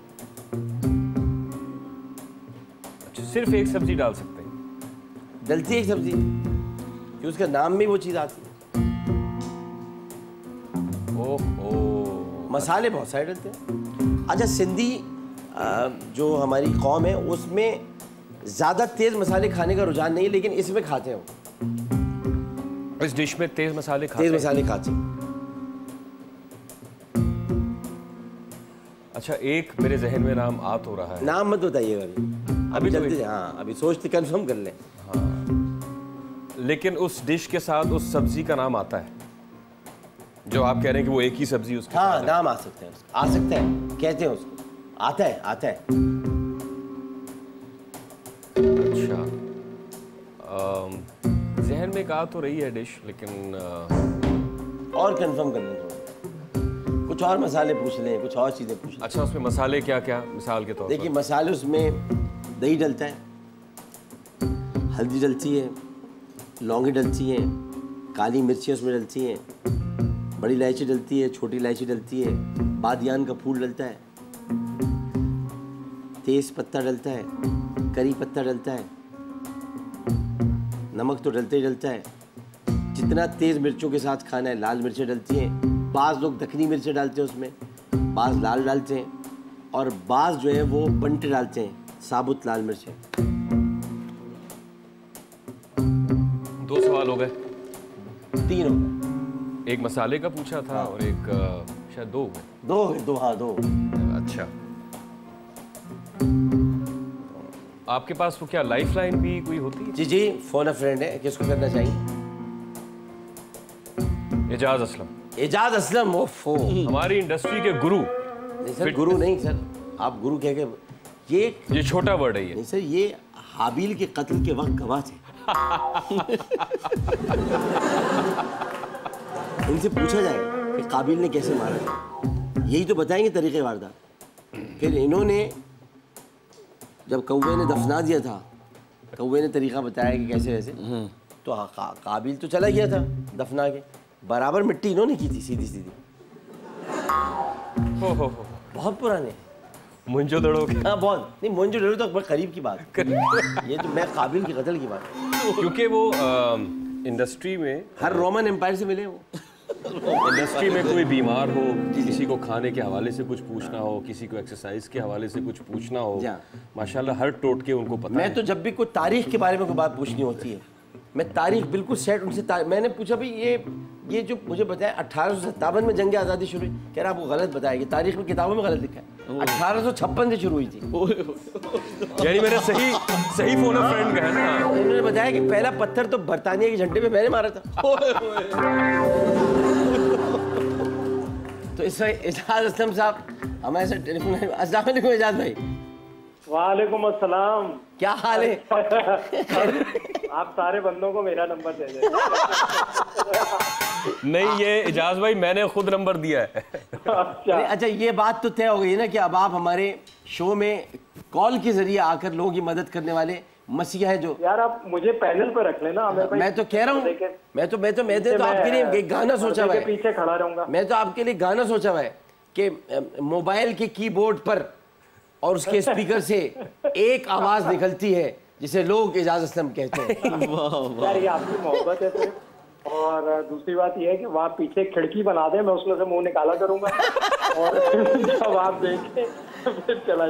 अच्छा, सिर्फ एक सब्जी डाल सकते हैं? डलती है एक सब्जी, कि उसका नाम में वो चीज़ आती है। ओह ओह, मसाले बहुत सारे डलते हैं। अच्छा, सिंधी जो हमारी कौम है उसमें ज़्यादा तेज़ मसाले खाने का रुझान नहीं है, लेकिन इसमें खाते हैं वो। इस डिश में तेज़ मसाले खाते तेज़ हैं? मसाले खाते हैं। अच्छा, एक मेरे जहन में नाम आ तो रहा है। नाम मत बताइएगा अभी, अभी तो जल्दी। हाँ, अभी सोचते कंफर्म कर लें। हाँ, लेकिन उस डिश के साथ उस सब्जी का नाम आता है जो आप कह रहे हैं कि वो एक ही सब्जी उसके हाँ, साथ नाम आ सकता है, आ सकता है, कहते हैं उसको, आता है आता है। अच्छा, अम, जहन में कहा तो रही है डिश, लेकिन आ... और कंफर्म कर लें, कुछ और मसाले पूछ लें, कुछ और चीज़ें पूछ लें। अच्छा, उसमें मसाले क्या क्या मिसाल के तौर पर? देखिए, मसाले उसमें दही डलता है, हल्दी डलती है, लौंगी डलती है, काली मिर्ची उसमें डलती हैं, बड़ी इलायची डलती है, छोटी इलायची डलती है, बादियान का फूल डलता है, तेज पत्ता डलता है, करी पत्ता डलता है, नमक तो डलते ही डलता है। जितना तेज़ मिर्चों के साथ खाना है, लाल मिर्चें डलती हैं। बाज़ लोग दखनी मिर्चें डालते हैं उसमें, बाज़ लाल डालते हैं, और बाज़ जो है वो बंटे डालते हैं, साबुत लाल मिर्चें। दो सवाल हो गए, तीन हो गए। एक मसाले का पूछा था, हाँ। और एक आ, शायद दो हो गए। दो हो गए, दो, हाँ दो। अच्छा, आपके पास वो क्या लाइफ लाइन भी कोई होती है? जी जी, फोन अ फ्रेंड है, किसको करना चाहिए? एजाज असलम। एजाज असलम, ओफो, हमारी इंडस्ट्री के गुरु। नहीं सर, गुरु नहीं सर, आप गुरु कह के, ये ये छोटा वर्ड है ये। नहीं सर, ये हाबिल के कत्ल के वक्त गवाह थे। इनसे पूछा जाए कि काबिल ने कैसे मारा, यही तो बताएंगे तरीके वारदात। फिर इन्होंने जब कौवे ने दफना दिया था, कौवे ने तरीका बताया कि कैसे वैसे, तो हाँ, का, काबिल तो चला गया था दफना के, बराबर मिट्टी इन्होंने की थी सीधी सीधी। हो हो हो, बहुत पुराने मोहनजोदड़ो के। हाँ बहुत, नहीं मोहनजोदड़ो तो बहुत करीब की बात। ये तो मैं काबिल के कत्ल की बात, क्योंकि वो इंडस्ट्री में हर रोमन एम्पायर से मिले वो। इंडस्ट्री में कोई बीमार हो, किसी को खाने के हवाले से कुछ पूछना हो, किसी को एक्सरसाइज के हवाले से कुछ पूछना हो, माशाल्लाह हर टोटके उनको पता मैं है। तो जब भी कोई तारीख के बारे में कोई बात पूछनी होती है, मैं तारीख बिल्कुल सेट उनसे मैंने पूछा भाई ये ये जो मुझे बताया अठारह सौ सत्तावन में जंग आज़ादी शुरू हुई, कह रहा आपको गलत बताया कि तारीख में किताबों में गलत लिखा है, अठारह सौ छप्पन से शुरू हुई थी। यानी मैंने सही सही फोन ऑफ फ्रेंड कहा ना। उन्होंने बताया कि पहला पत्थर तो बरतानिया के झंडे पे मैंने मारा था। तो इस एजाज असलम साहब हमारे साथ टेलीफोन। अस्सलाम वालेकुम एजाज भाई। वालेकुम अस्सलाम। क्या हाल है? आप सारे बंदों को मेरा नंबर दे दें। नहीं, ये इजाज भाई मैंने खुद नंबर दिया है। अच्छा अच्छा, ये बात तो तय हो गई ना कि अब आप हमारे शो में कॉल के जरिए आकर लोगों की मदद करने वाले मसीहा है जो। यार आप मुझे पैनल पर रख लेना। मैं तो कह रहा हूँ, मैं तो मैं तो मैं तो आपके लिए एक गाना सोचा हुआ है, पीछे खड़ा रहूंगा। मैं तो आपके लिए गाना सोचा हुआ है कि मोबाइल के कीबोर्ड पर और उसके स्पीकर से एक आवाज निकलती है जिसे लोग एजाज असलम कहते हैं। यार ये आपकी मोहब्बत है सिर्फ। और दूसरी बात ये है कि वहाँ पीछे खिड़की बना दे, मैं उसमें से मुंह निकाला करूंगा और जब आप देखें फिर चला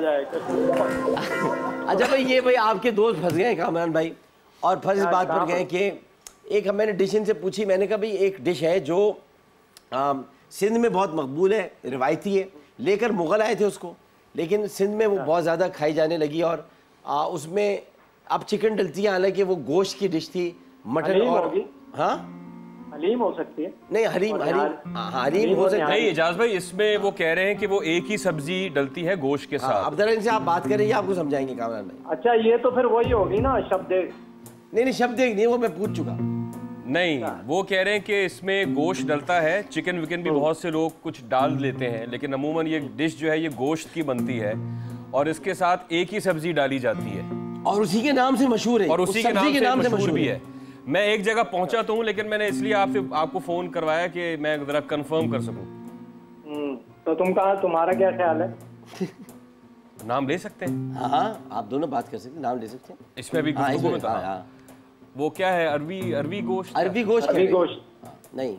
जाएगा। अच्छा भाई, ये भाई आपके दोस्त फंस गए कामरान भाई, और फंस इस बात पर गए कि एक मैंने डिश इनसे पूछी, मैंने कहा भाई एक डिश है जो आ, सिंध में बहुत मकबूल है, रिवायती है, लेकर मुग़ल आए थे उसको, लेकिन सिंध में वो बहुत ज़्यादा खाई जाने लगी और आ, उसमें अब चिकन डलती है, हालांकि वो गोश्त की डिश थी, मटन और हाँ हलीम हो सकती है। नहीं हलीम हलीम हलीम हो सकती है। नहीं इजाज भाई, इसमें वो कह रहे हैं कि वो एक ही सब्जी डलती है गोश्त के साथ। अब जरा इनसे आप बात करेंगे, आपको समझाएंगे कामरान भाई। अच्छा ये तो फिर वही होगी ना शब्द। नहीं नहीं शब्द नहीं, वो मैं पूछ चुका। नहीं, वो कह रहे हैं कि इसमें गोश्त डलता है, चिकन विकन भी बहुत से लोग कुछ डाल लेते हैं, लेकिन अमूमन ये डिश जो है ये गोश्त की बनती है और इसके साथ एक ही सब्जी डाली जाती है और उसी के नाम से मशहूर है, और उसी के नाम, के नाम से मशहूर भी है। मैं एक जगह पहुंचा तो हूँ, लेकिन मैंने इसलिए आपसे आपको फोन करवाया कि मैं जरा कंफर्म कर सकूं। तो तुम कहा, तुम्हारा क्या ख्याल है? नाम ले सकते हैं? हाँ हाँ, आप दोनों बात कर सकते हैं, नाम ले सकते हैं इसमें भी हाँ, गुफ्तगू में तो हाँ, हाँ। हाँ। वो क्या है, अरबी अरबी गोश्त? अरबी गोश्त अरबी गोश्त नहीं,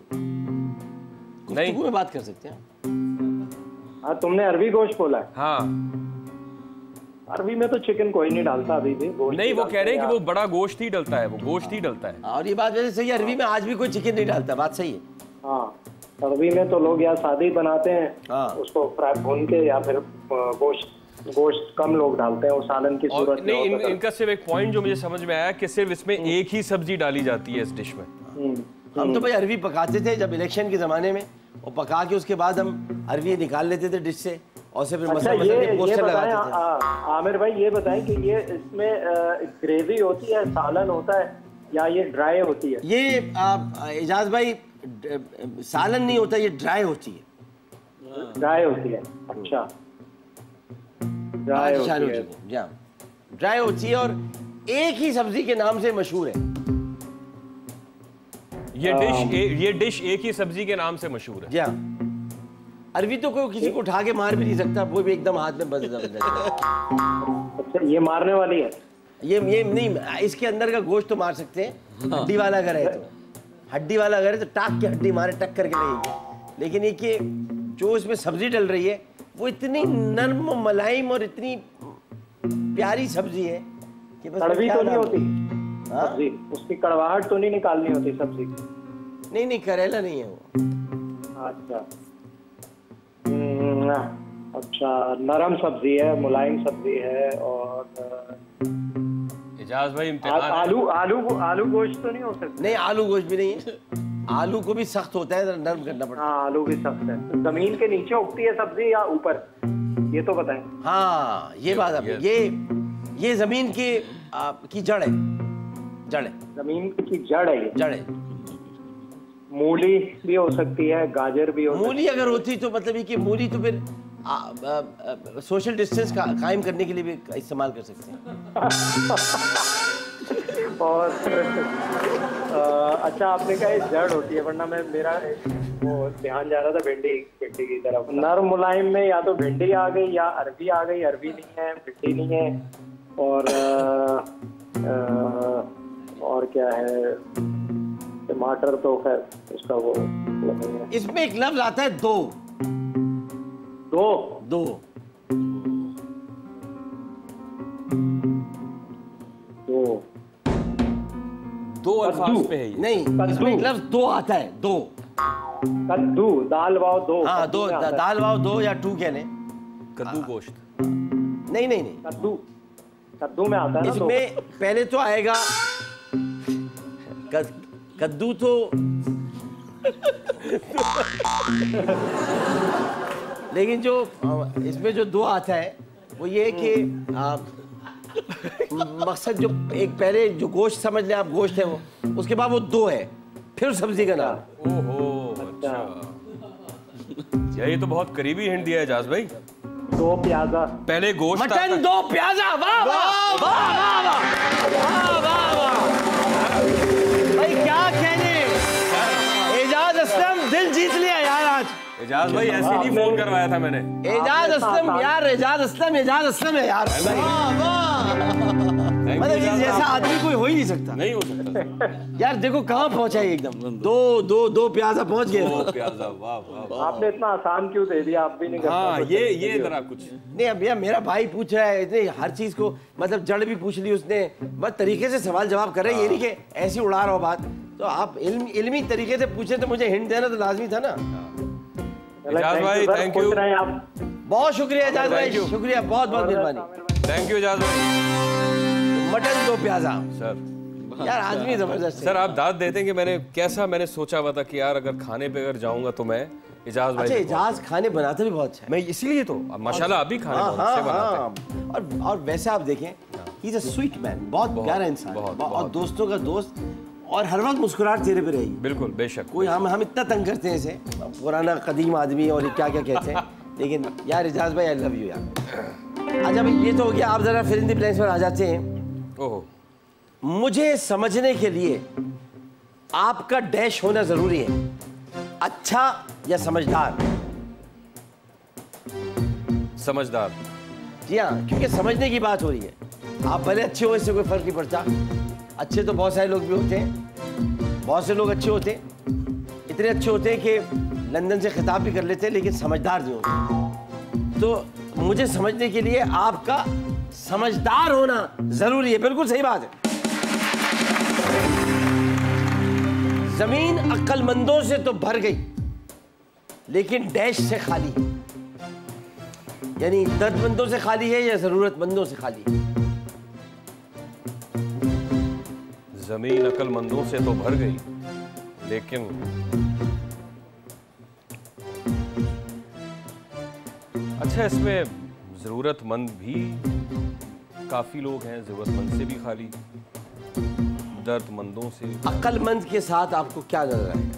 नहीं गुफ्तगू में बात कर सकते हैं। हाँ तुमने अरबी गोश्त बोला है। हाँ अरबी में तो चिकन कोई नहीं डालता अभी भी। नहीं, वो कह रहे हैं कि वो बड़ा गोश्त ही डलता है, वो गोश्त ही डलता है। और ये बात वैसे सही है, अरबी में आज भी कोई चिकन नहीं डालता, बात सही है। हाँ अरबी में तो लोग या सादी बनाते हैं, हाँ। उसको फ्राई भून के, या फिर गोश्त गोश्त कम लोग डालते हैं, वो सालन की सूरत में। नहीं, इन, इनका सिर्फ एक पॉइंट जो मुझे समझ में आया कि सिर्फ इसमें एक ही सब्जी डाली जाती है इस डिश में। हम तो भाई अरबी पकाते थे जब इलेक्शन के ज़माने में, वो पका के उसके बाद हम अरबी निकाल लेते थे डिश से और से फिर अच्छा, मसला ये, मसला के ये पोस्टर बताएं लगाते थे। आ, आमिर भाई ये बताएं कि ये इसमें ग्रेवी होती है, सालन होता है, या ये ड्राई होती है? ये आ, एजाज भाई ड- सालन नहीं होता, ये ड्राई होती है। ड्राई होती है। अच्छा ड्राई अच्छा, होती है। जी हाँ, ड्राई होती है और एक ही सब्जी के नाम से मशहूर है। ये डिश ये डिश एक ही सब्जी के नाम से मशहूर है। जी हाँ, अरबी तो कोई किसी को उठा के मार भी नहीं सकता, वो भी एकदम हाथ में बंद बंद। अच्छा ये मारने वाली है? ये ये नहीं, इसके अंदर का गोश्त तो मार सकते हैं, हड्डी वाला अगर है तो, हड्डी वाला अगर है तो टाक की हड्डी मारे टक करके लगेगी, लेकिन ये कि जो इसमें सब्जी डल रही है वो इतनी नर्म मुलायम और इतनी प्यारी सब्जी है कि बस कड़वी क्या तो नहीं नाम- होती सब्जी? उसकी कड़वाहट तो नहीं निकालनी होती सब्जी? नहीं नहीं, करेला नहीं है वो। अच्छा हम्म, अच्छा नरम सब्जी है, मुलायम सब्जी है। और इजाज भाई आ, इम्तिहान है। आलू आलू आलू गोश्त तो नहीं हो सकता? नहीं, आलू गोश्त भी नहीं है, आलू को भी सख्त होता है, नरम करना पड़ता है। हाँ आलू भी सख्त है। जमीन के नीचे उगती है सब्जी या ऊपर, ये तो बताएं। हाँ ये बात है, ये ये जमीन की आ, की जड़ है, जड़ है, जमीन की जड़ है ये। जड़ है। मूली भी हो सकती है, गाजर भी हो सकती मूली अगर होती तो मतलब ये कि मूली तो फिर सोशल डिस्टेंस का कायम करने के लिए भी इस्तेमाल कर सकते हैं। और आ, अच्छा आपने कहा ये जड़ होती है, वरना मैं मेरा वो ध्यान जा रहा था भिंडी भिंडी की तरफ। नरम मुलायम में या तो भिंडी आ गई या अरबी आ गई। अरबी नहीं है, भिंडी नहीं है, और आ, आ, और क्या है? टमाटर तो खैर उसका वो लगेगा। इसमें एक लफ्ज आता है दो। दो दो दो दो अल्फाज पे है ये। नहीं, इसमें एक लफ्ज दो आता है, दो। कद्दू, दाल वाव दो। हाँ, दो, दा, दाल वाव दो या टू कह लें। कद्दू गोश्त। नहीं नहीं नहीं कद्दू, कद्दू में आता है ना। इसमें पहले तो आएगा कद, कद्दू तो लेकिन जो इसमें जो दो आता है वो ये है कि मकसद जो एक पहले जो गोश्त समझ लें आप, गोश्त है वो, उसके बाद वो दो है, फिर सब्जी का नाम। ओहो, अच्छा। ये तो बहुत करीबी हिंट दिया है एजाज भाई। दो प्याजा। पहले गोश्त, मटन दो प्याजा। वाह वाह वाह वाह वाह वाह भाई, क्या कहने। एजाज असलम दिल जीत लिया यार आज। एजाज भाई ऐसे नहीं फोन करवाया था मैंने। एजाज असलम यार, एजाज असलम एजाज असलम है यार। मतलब ये जैसा आदमी कोई हो ही नहीं सकता। नहीं हो सकता यार। देखो कहाँ पहुंचा है एकदम। दो दो दो प्याजा पहुंच गए। दो प्याजा, वाह वाह। आपने इतना आसान क्यों दे दिया, आप भी नहीं कर हाँ, ये ये जरा कुछ नहीं। अब भैया मेरा भाई पूछ रहा है इतने हर चीज को, मतलब जड़ भी पूछ ली उसने, बस तरीके से सवाल जवाब कर रहे हैं। ये नहीं कि ऐसी उड़ा रहा हो बात। तो आप इल्म इल्मी तरीके से पूछे तो मुझे हिंट देना तो लाजमी था ना। एजाज भाई थैंक यू। बहुत शुक्रिया एजाज भाई, शुक्रिया, बहुत बहुत मेहरबानी। थैंक यू एजाज भाई। मटन दो प्याजा सर। यार आदमी जबरदस्त है। सर आप दाद देते हैं कि मैंने कैसा मैंने सोचा हुआ था कि यार अगर खाने पे अगर जाऊंगा तो मैं एजाज भाई। अच्छा, एजाज खाने बनाते भी बहुत अच्छा है। मैं इसीलिए तो माशाल्लाह आप भी खाने बहुत अच्छे बनाते हैं। और और वैसे आप देखें, he is a sweet man, बहुत प्यारा इंसान, और दोस्तों का दोस्त, और हर वक्त मुस्कुराहट चेहरे पे रहेगी। बिल्कुल, बेशक। कोई हम हम इतना तंग करते हैं इसे, पुराना कदीम आदमी और क्या क्या कहते हैं, लेकिन यार एजाज भाई आई लव यू यार। अच्छा भाई, ये तो हो गया। आप जरा फिर इन द ब्लैंक्स पर आ जाते हैं। ओहो, मुझे समझने के लिए आपका डैश होना जरूरी है, अच्छा या समझदार। समझदार। जी हाँ, क्योंकि समझने की बात हो रही है। आप भले अच्छे हो, इससे कोई फर्क नहीं पड़ता। अच्छे तो बहुत सारे लोग भी होते हैं, बहुत से लोग अच्छे होते हैं, इतने अच्छे होते हैं कि लंदन से खिताब भी कर लेते हैं, लेकिन समझदार नहीं होते। तो मुझे समझने के लिए आपका समझदार होना जरूरी है। बिल्कुल सही बात है। जमीन अक्लमंदों से तो भर गई, लेकिन डैश से खाली है। यानी दर्दमंदों से खाली है या जरूरतमंदों से खाली है? जमीन अक्लमंदों से तो भर गई, लेकिन अच्छा, इसमें जरूरतमंद भी काफी लोग हैं, जरूरतमंद से भी खाली, दर्दमंदों से। अक्लमंद के साथ आपको क्या नजर आएगा?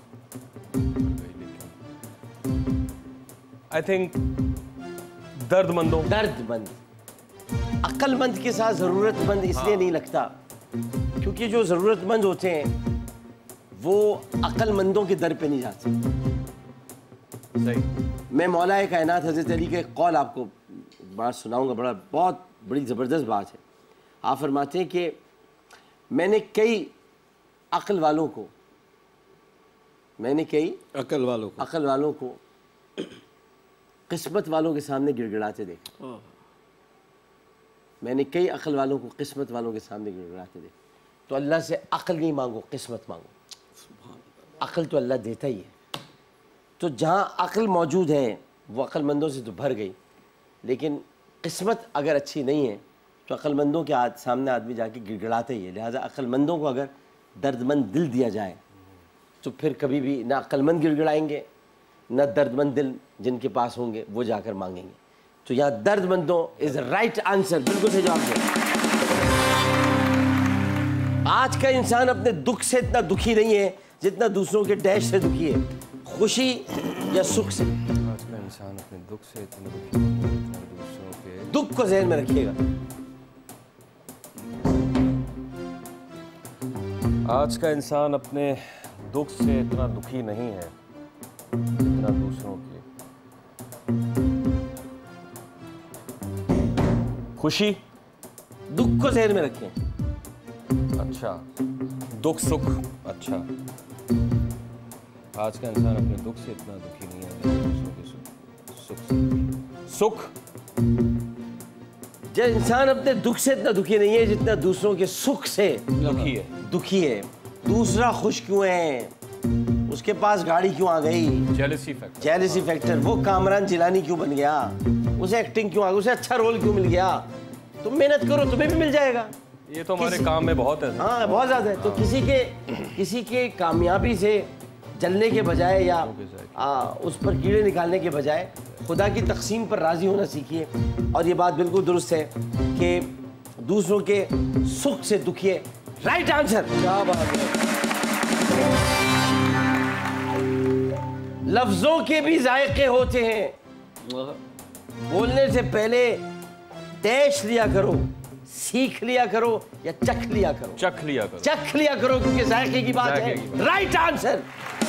I think दर्दमंदों। दर्दमंद। अक्लमंद के साथ जरूरतमंद इसलिए नहीं लगता क्योंकि जो जरूरतमंद होते हैं वो अक्लमंदों के दर पे नहीं जाते। सही। मैं मौलाए कायनात हज़रत अली के कौल आपको बात सुनाऊंगा, बड़ा बहुत बड़ी ज़बरदस्त बात है। आप फरमाते हैं कि मैंने कई अक्ल वालों को मैंने कई अकल वालों को अक्ल वालों को किस्मत वालों के सामने गिड़गिड़ाते देखा। मैंने कई अक्ल वालों को किस्मत वालों के सामने गिड़गिड़ाते देखा। तो अल्लाह से अक्ल नहीं मांगो, किस्मत मांगो। अक्ल तो अल्लाह देता ही है। तो जहाँ अक्ल मौजूद है वो अक्लमंदों से तो भर गई, लेकिन किस्मत अगर अच्छी नहीं है तो अक्लमंदों के आद, सामने आदमी जाके गिड़गिड़ाते ही है। लिहाजा अक्लमंदों को अगर दर्दमंद दिल दिया जाए तो फिर कभी भी ना अक्लमंद गिड़गिड़ाएंगे, ना दर्दमंद दिल जिनके पास होंगे वो जाकर मांगेंगे। तो यहाँ दर्दमंदों इज राइट आंसर, बिल्कुल सही जवाब है। आज का इंसान अपने दुख से इतना दुखी नहीं है जितना दूसरों के डैश से दुखी है, खुशी या सुख से। आज का इंसान अपने दुख से इतना दुखी नहीं है जितना दूसरों के। दुख को ज़हन में रखिएगा। आज का इंसान अपने दुख से इतना दुखी नहीं है जितना दूसरों के। खुशी। दुख को ज़हन में रखें। अच्छा, दुख सुख, अच्छा आज का इंसान अपने दुख से इतना दुखी नहीं है दूसरों के सुख सुख से। सुख, जो इंसान अपने दुख से इतना दुखी नहीं है जितना दूसरों के सुख से दुखी है दुखी है। दूसरा खुश क्यों है, उसके पास गाड़ी क्यों आ गई, जेलसी फैक्टर, जेलसी फैक्टर, वो कामरान जिलानी क्यों बन गया, उसे एक्टिंग क्यों आ गई, उसे अच्छा रोल क्यों मिल गया। तुम मेहनत करो, तुम्हें भी मिल जाएगा। ये तो हमारे काम में बहुत है। हाँ बहुत ज्यादा है। तो किसी के किसी के कामयाबी से जलने के बजाय या आ, उस पर कीड़े निकालने के बजाय खुदा की तकसीम पर राजी होना सीखिए। और ये बात बिल्कुल दुरुस्त है कि दूसरों के सुख से दुखिए। Right answer. क्या बात है। लफ्जों के भी जायके होते हैं, बोलने से पहले टेस्ट लिया करो, सीख लिया करो या चख लिया करो। चख लिया करो, चख लिया करो क्योंकि जायके की बात है। Right answer.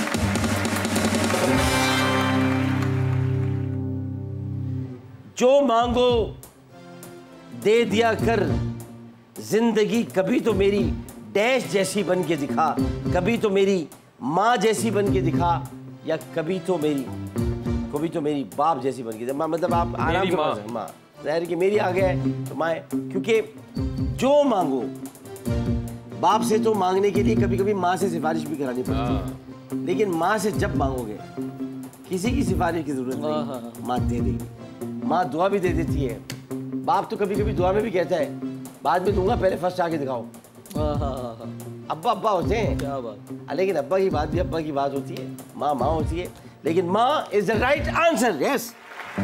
जो मांगो दे दिया कर, जिंदगी कभी तो मेरी डैश जैसी बन के दिखा, कभी तो मेरी माँ जैसी बन के दिखा, या कभी तो मेरी कभी तो मेरी बाप जैसी बन के दिखा। मतलब आप आराम से माँ माँ जाहिर कि मेरी आ गया है तो माँ, क्योंकि जो मांगो, बाप से तो मांगने के लिए कभी कभी माँ से सिफारिश भी करानी पड़ती है, लेकिन माँ से जब मांगोगे किसी की सिफारिश की जरूरत नहीं, माँ दे देगी। माँ दुआ भी दे देती है। बाप तो कभी कभी दुआ में भी कहता है बाद में दूंगा, पहले फर्स्ट आके दिखाओ। अब्बा अब्बा होते हैं, क्या बात। लेकिन अब्बा की बात भी अब्बा की बात होती है, माँ माँ होती है। लेकिन माँ is the right answer. Yes.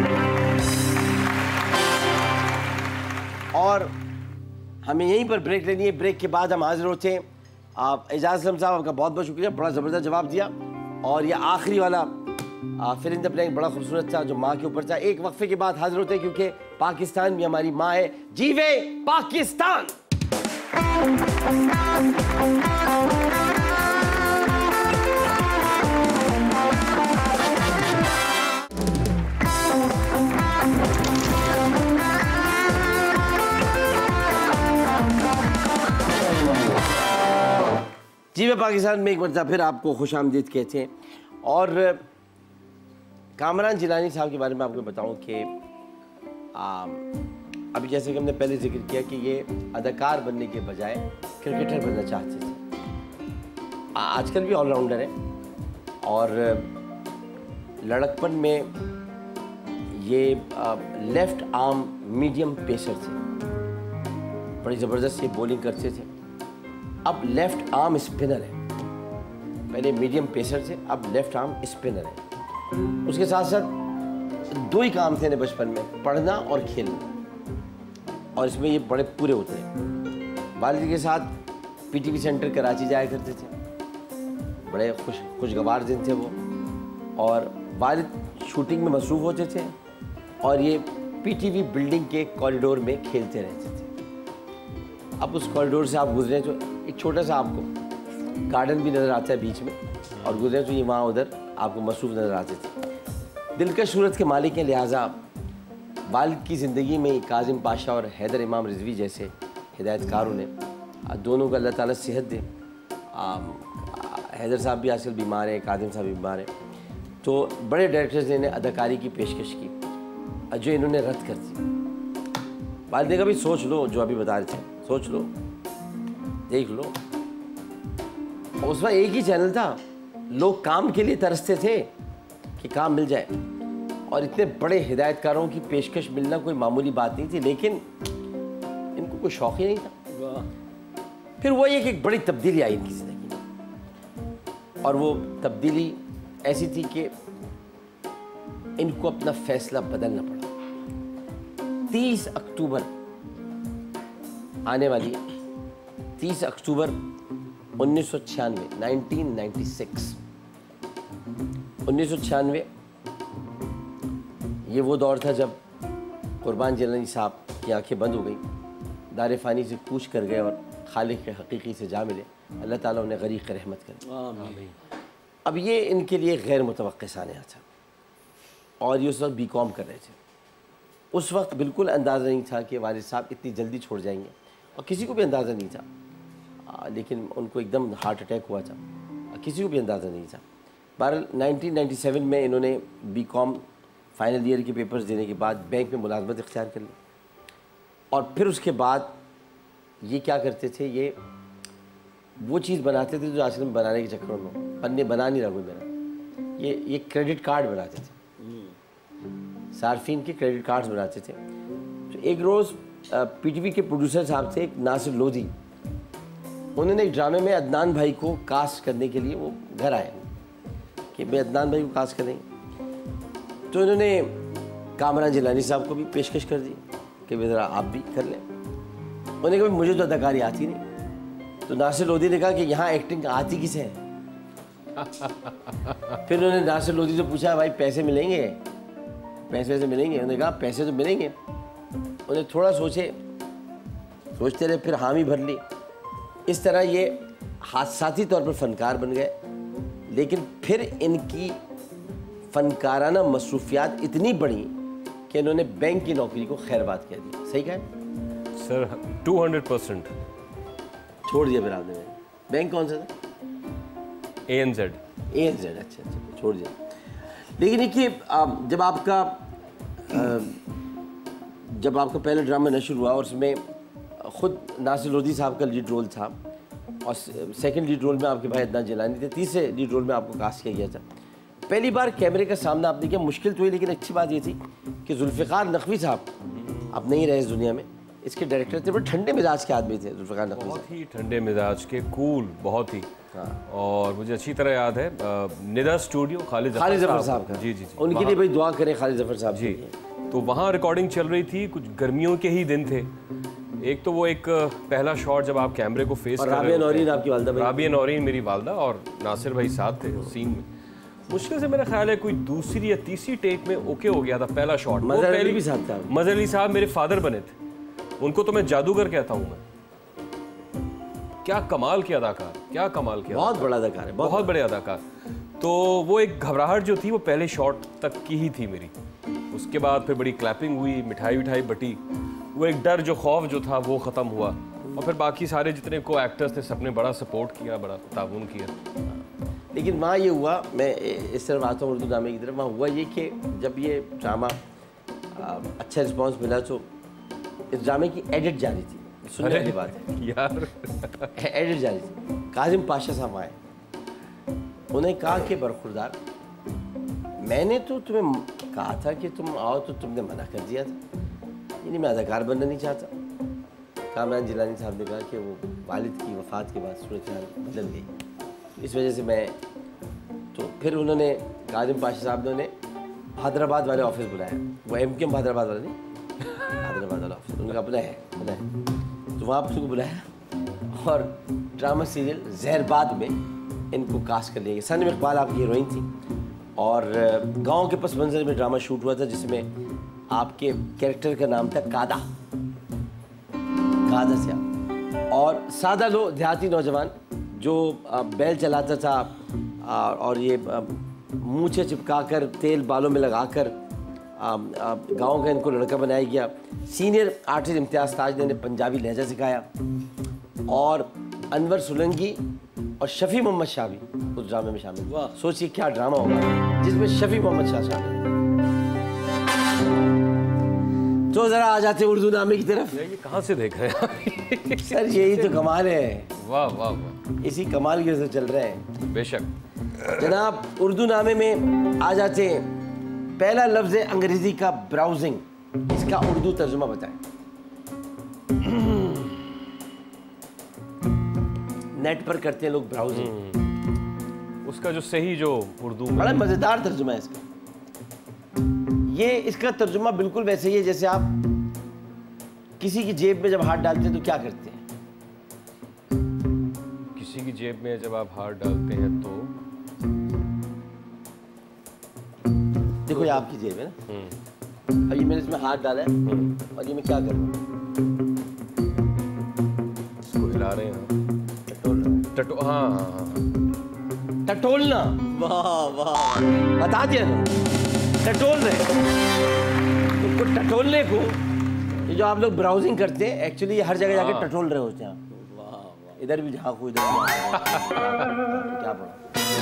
और हमें यहीं पर ब्रेक लेनी है। ब्रेक के बाद हम हाजिर होते हैं। आप एजाज असलम साहब, आपका बहुत बहुत शुक्रिया, बड़ा ज़बरदस्त जवाब दिया। और ये आखिरी वाला फिर इन द ब्लैंक बड़ा खूबसूरत था जो माँ के ऊपर था। एक वक्फे के बाद हाजिर होते हैं क्योंकि पाकिस्तान भी हमारी माँ है। जीवे पाकिस्तान। जीवे पाकिस्तान में एक मरतबा फिर आपको खुश आमदीद कहते हैं। और कामरान जिलानी साहब के बारे में आपको बताऊं कि अभी जैसे कि हमने पहले जिक्र किया कि ये अदाकार बनने के बजाय क्रिकेटर बनना चाहते थे। आजकल भी ऑलराउंडर है और लड़कपन में ये लेफ़्ट आर्म मीडियम पेसर थे, बड़ी ज़बरदस्त ये बॉलिंग करते थे। अब लेफ़्ट आर्म स्पिनर है। पहले मीडियम पेसर थे, अब लेफ़्ट आर्म स्पिनर है। उसके साथ साथ दो ही काम थे बचपन में, पढ़ना और खेलना, और इसमें ये बड़े पूरे होते हैं। वालिद के साथ पीटीवी सेंटर कराची जाया करते थे, बड़े खुश खुशगवार दिन थे वो। और वालिद शूटिंग में मसरूफ़ होते थे और ये पीटीवी बिल्डिंग के कॉरिडोर में खेलते रहते थे। अब उस कॉरिडोर से आप गुजरे तो एक छोटा सा आपको गार्डन भी नज़र आता है बीच में, और गुजरे तो ये वहाँ उधर आपको मसरूफ़ नज़र आते थे। दिलकश सूरत के मालिक हैं, लिहाजा वालिद की ज़िंदगी में काजिम पाशा और हैदर इमाम रिजवी जैसे हिदायतकारों ने, दोनों को अल्लाह ताला सेहत दे। हैदर साहब भी आजकल बीमार हैं, काजिम साहब भी बीमार हैं, तो बड़े डायरेक्टर्स ने इन्हें अदाकारी की पेशकश की जो इन्होंने रद्द कर दी। वालिद ने कहा भाई सोच लो, जो अभी बता रहे थे, सोच लो, देख लो। उस वक्त एक ही चैनल था, लोग काम के लिए तरसते थे कि काम मिल जाए, और इतने बड़े हिदायतकारों की पेशकश मिलना कोई मामूली बात नहीं थी, लेकिन इनको कोई शौक ही नहीं था। फिर वो एक एक बड़ी तब्दीली आई इनकी ज़िंदगी में, और वो तब्दीली ऐसी थी कि इनको अपना फैसला बदलना पड़ा। तीस अक्टूबर आने वाली तीस अक्टूबर उन्नीस सौ छियानवे नाइनटीन नाइन्टी सिक्स उन्नीस सौ छियानवे ये वो दौर था जब कुर्बान जिलानी साहब की आंखें बंद हो गई, दार फ़ानी से कूच कर गए और खालिक के हकीकी से जा मिले। अल्लाह ताला उन्हें गरीक़ रहमत करे। अब ये इनके लिए गैर मुतवक्किस सानिया था, और ये उस वक्त बी कॉम कर रहे थे। उस वक्त बिल्कुल अंदाज़ा नहीं था कि वालिद साहब इतनी जल्दी छोड़ जाएंगे, और किसी को भी अंदाज़ा नहीं था। लेकिन उनको एकदम हार्ट अटैक हुआ था, किसी को भी अंदाज़ा नहीं था। बहरहाल नाइनटीन नाइंटी सेवन में इन्होंने बी कॉम फाइनल ईयर के पेपर्स देने के बाद बैंक में मुलाजमत इख्तियार कर ली, और फिर उसके बाद ये क्या करते थे, ये वो चीज़ बनाते थे जो आजकल में बनाने के चक्कर में पन्ने बना नहीं रहा कोई मेरा, ये ये क्रेडिट कार्ड बनाते थे, सार्फिन के क्रेडिट कार्ड्स बनाते थे। तो एक रोज़ पीटीवी के प्रोड्यूसर साहब थे नासिर लोधी, उन्होंने एक ड्रामे में अदनान भाई को कास्ट करने के लिए वो घर आए कि भाई अदनान भाई को कास्ट करेंगे। तो इन्होंने कामरान जिलानी साहब को भी पेशकश कर दी कि भाई ज़रा आप भी कर लें। उन्होंने कहा मुझे तो अदाकारी आती नहीं। तो नासिर लोधी ने कहा कि यहाँ एक्टिंग आती किसे है? फिर उन्होंने नासिर लोधी से पूछा भाई पैसे मिलेंगे, पैसे वैसे मिलेंगे? उन्होंने कहा पैसे तो मिलेंगे। उन्हें थोड़ा सोचे, सोचते रहे, फिर हामी भर ली। इस तरह ये हादसाती तौर पर फ़नकार बन गए, लेकिन फिर इनकी फ़नकाराना मसरूफियात इतनी बढ़ी कि इन्होंने बैंक की नौकरी को खैरबाद कह दिया। सही कहा सर? टू हंड्रेड परसेंट छोड़ दिया फिर आपने। बैंक कौन सा था? A N Z. A N Z, अच्छा अच्छा, छोड़ दिया। लेकिन देखिए, जब आपका जब आपका पहला ड्रामा नशर हुआ और उसमें ख़ुद नासिर लोधी साहब का लीड रोल था और सेकंड लीड रोल में आपके भाई अदनान जिलानी थे, तीसरे लीड रोल में आपको कास्ट किया गया था। पहली बार कैमरे का सामना आपने किया, मुश्किल तो हुई, लेकिन अच्छी बात ये थी कि जुल्फ़िकार नकवी साहब अब नहीं रहे इस दुनिया में। इसके डायरेक्टर थे, बड़े ठंडे मिजाज के आदमी थे जुल्फ़िकार नकवी साहब, बहुत ही ठंडे मिजाज के, कूल बहुत ही। हाँ। और मुझे अच्छी तरह याद है निदा स्टूडियो खालिद खालिद ज़फ़र साहब का, जी जी जी, उनके लिए भाई दुआ करें खालिद ज़फ़र साहब जी। तो वहाँ रिकॉर्डिंग चल रही थी, कुछ गर्मियों के ही दिन थे। एक तो वो एक पहला शॉट जब आप कैमरे को फेस कर रहे राबिया नौरीन आपकी वालदा, राबिया नौरीन मेरी वालदा, और नासिर भाई साथ थे सीन में। मुश्किल से मेरा ख्याल है कोई दूसरी या तीसरी टेक में ओके हो गया था पहला शॉट। मज़हर अली भी साथ था। मज़हर अली साहब मेरे फादर बने थे, उनको तो मैं जादूगर कहता हूँ मैं। क्या कमाल के अदाकार, क्या कमाल के, बहुत बड़ा अदाकार है, बहुत बड़े अदाकार। तो वो एक घबराहट जो थी वो पहले शॉट तक की ही थी मेरी। उसके बाद फिर बड़ी क्लैपिंग हुई, मिठाई विठाई बटी, वो एक डर जो खौफ जो था वो ख़त्म हुआ, और फिर बाकी सारे जितने को एक्टर्स थे सबने बड़ा सपोर्ट किया, बड़ा ताउन किया। लेकिन वहाँ ये हुआ, मैं इस तरफ आता हूँ उर्दू ड्रामे की तरफ, वहाँ हुआ ये कि जब ये ड्रामा अच्छा रिस्पॉन्स मिला तो इस ड्रामे की एडिट जारी थी। सुनने वाली बात है यार, एडिट जारी थी। काजिम पाशा साहब आए, उन्हें कहा कि बरखुरदार, मैंने तो तुम्हें कहा था कि तुम आओ, तो तुमने मना कर दिया था, यानी मैं अदाकार बनना नहीं चाहता। कामरान जिलानी साहब ने कहा कि वो वालिद की वफ़ात के बाद सूरत हाल बदल गई, इस वजह से मैं, तो फिर उन्होंने काजिम पाशा साहब ने उन्हें हैदराबाद वाले ऑफिस बुलाया। वो एम के एम हैदराबाद वाला नहीं, हैदराबाद वाला ऑफिस उनका अपना है, अपना है। तो वहाँ पर उनको बुलाया और ड्रामा सीरियल जहरबाद में इनको कास्ट कर लिया गया। सनम इकबाल आपकी हीरोइन थी, और गांव के पस मंज़र में ड्रामा शूट हुआ था, जिसमें आपके कैरेक्टर का नाम था कादा, कादा से आप, और सादा लो देहाती नौजवान जो बैल चलाता था और ये मूछे चिपका कर तेल बालों में लगाकर गांव का इनको लड़का बनाया गया। सीनियर आर्टिस्ट इम्तियाज़ ताज ने पंजाबी लहजा सिखाया, और अनवर सुलंगी और शफ़ी मोहम्मद शाह भी उस ड्रामे में शामिल। वाह, सोचिए क्या ड्रामा होगा जिसमें शफ़ी मोहम्मद शाह शामिल। तो ज़रा आ जाते उर्दू नामे की तरफ। ये कहाँ से देख रहे हैं सर? यही तो कमाल है। वाह वाह वाह, इसी कमाल की वजह से चल रहे हैं। बेशक जनाब, उर्दू नामे में आ जाते हैं। पहला लफ्ज़ है अंग्रेज़ी का ब्राउजिंग, इसका उर्दू तर्जुमा बताएं। नेट पर करते हैं लोग ब्राउजिंग, उसका जो सही जो उर्दू में बड़ा मज़ेदार तर्जुमा है इसका। ये इसका तर्जुमा बिल्कुल वैसे ही है जैसे आप किसी की जेब में जब हाथ डालते हैं तो क्या करते हैं? किसी की जेब में जब आप हाथ डालते हैं तो, देखो ये आपकी जेब है ना, अब ये मैंने इसमें हाथ डाला है और ये मैं क्या कर रहा हूँ? इसको हिला रहे हैं, टटोल रहा हूँ। टटो हाँ हाँ हाँ, टटोलना, वाह वाह, बता दिया ना, टटोल रहे। तो टटोलने को, ये जो आप लोग ब्राउजिंग करते हैं, एक्चुअली हर जगह जाके टटोल रहे होते हैं। इधर भी झांकू इधर भी झांकू। क्या पढ़ा?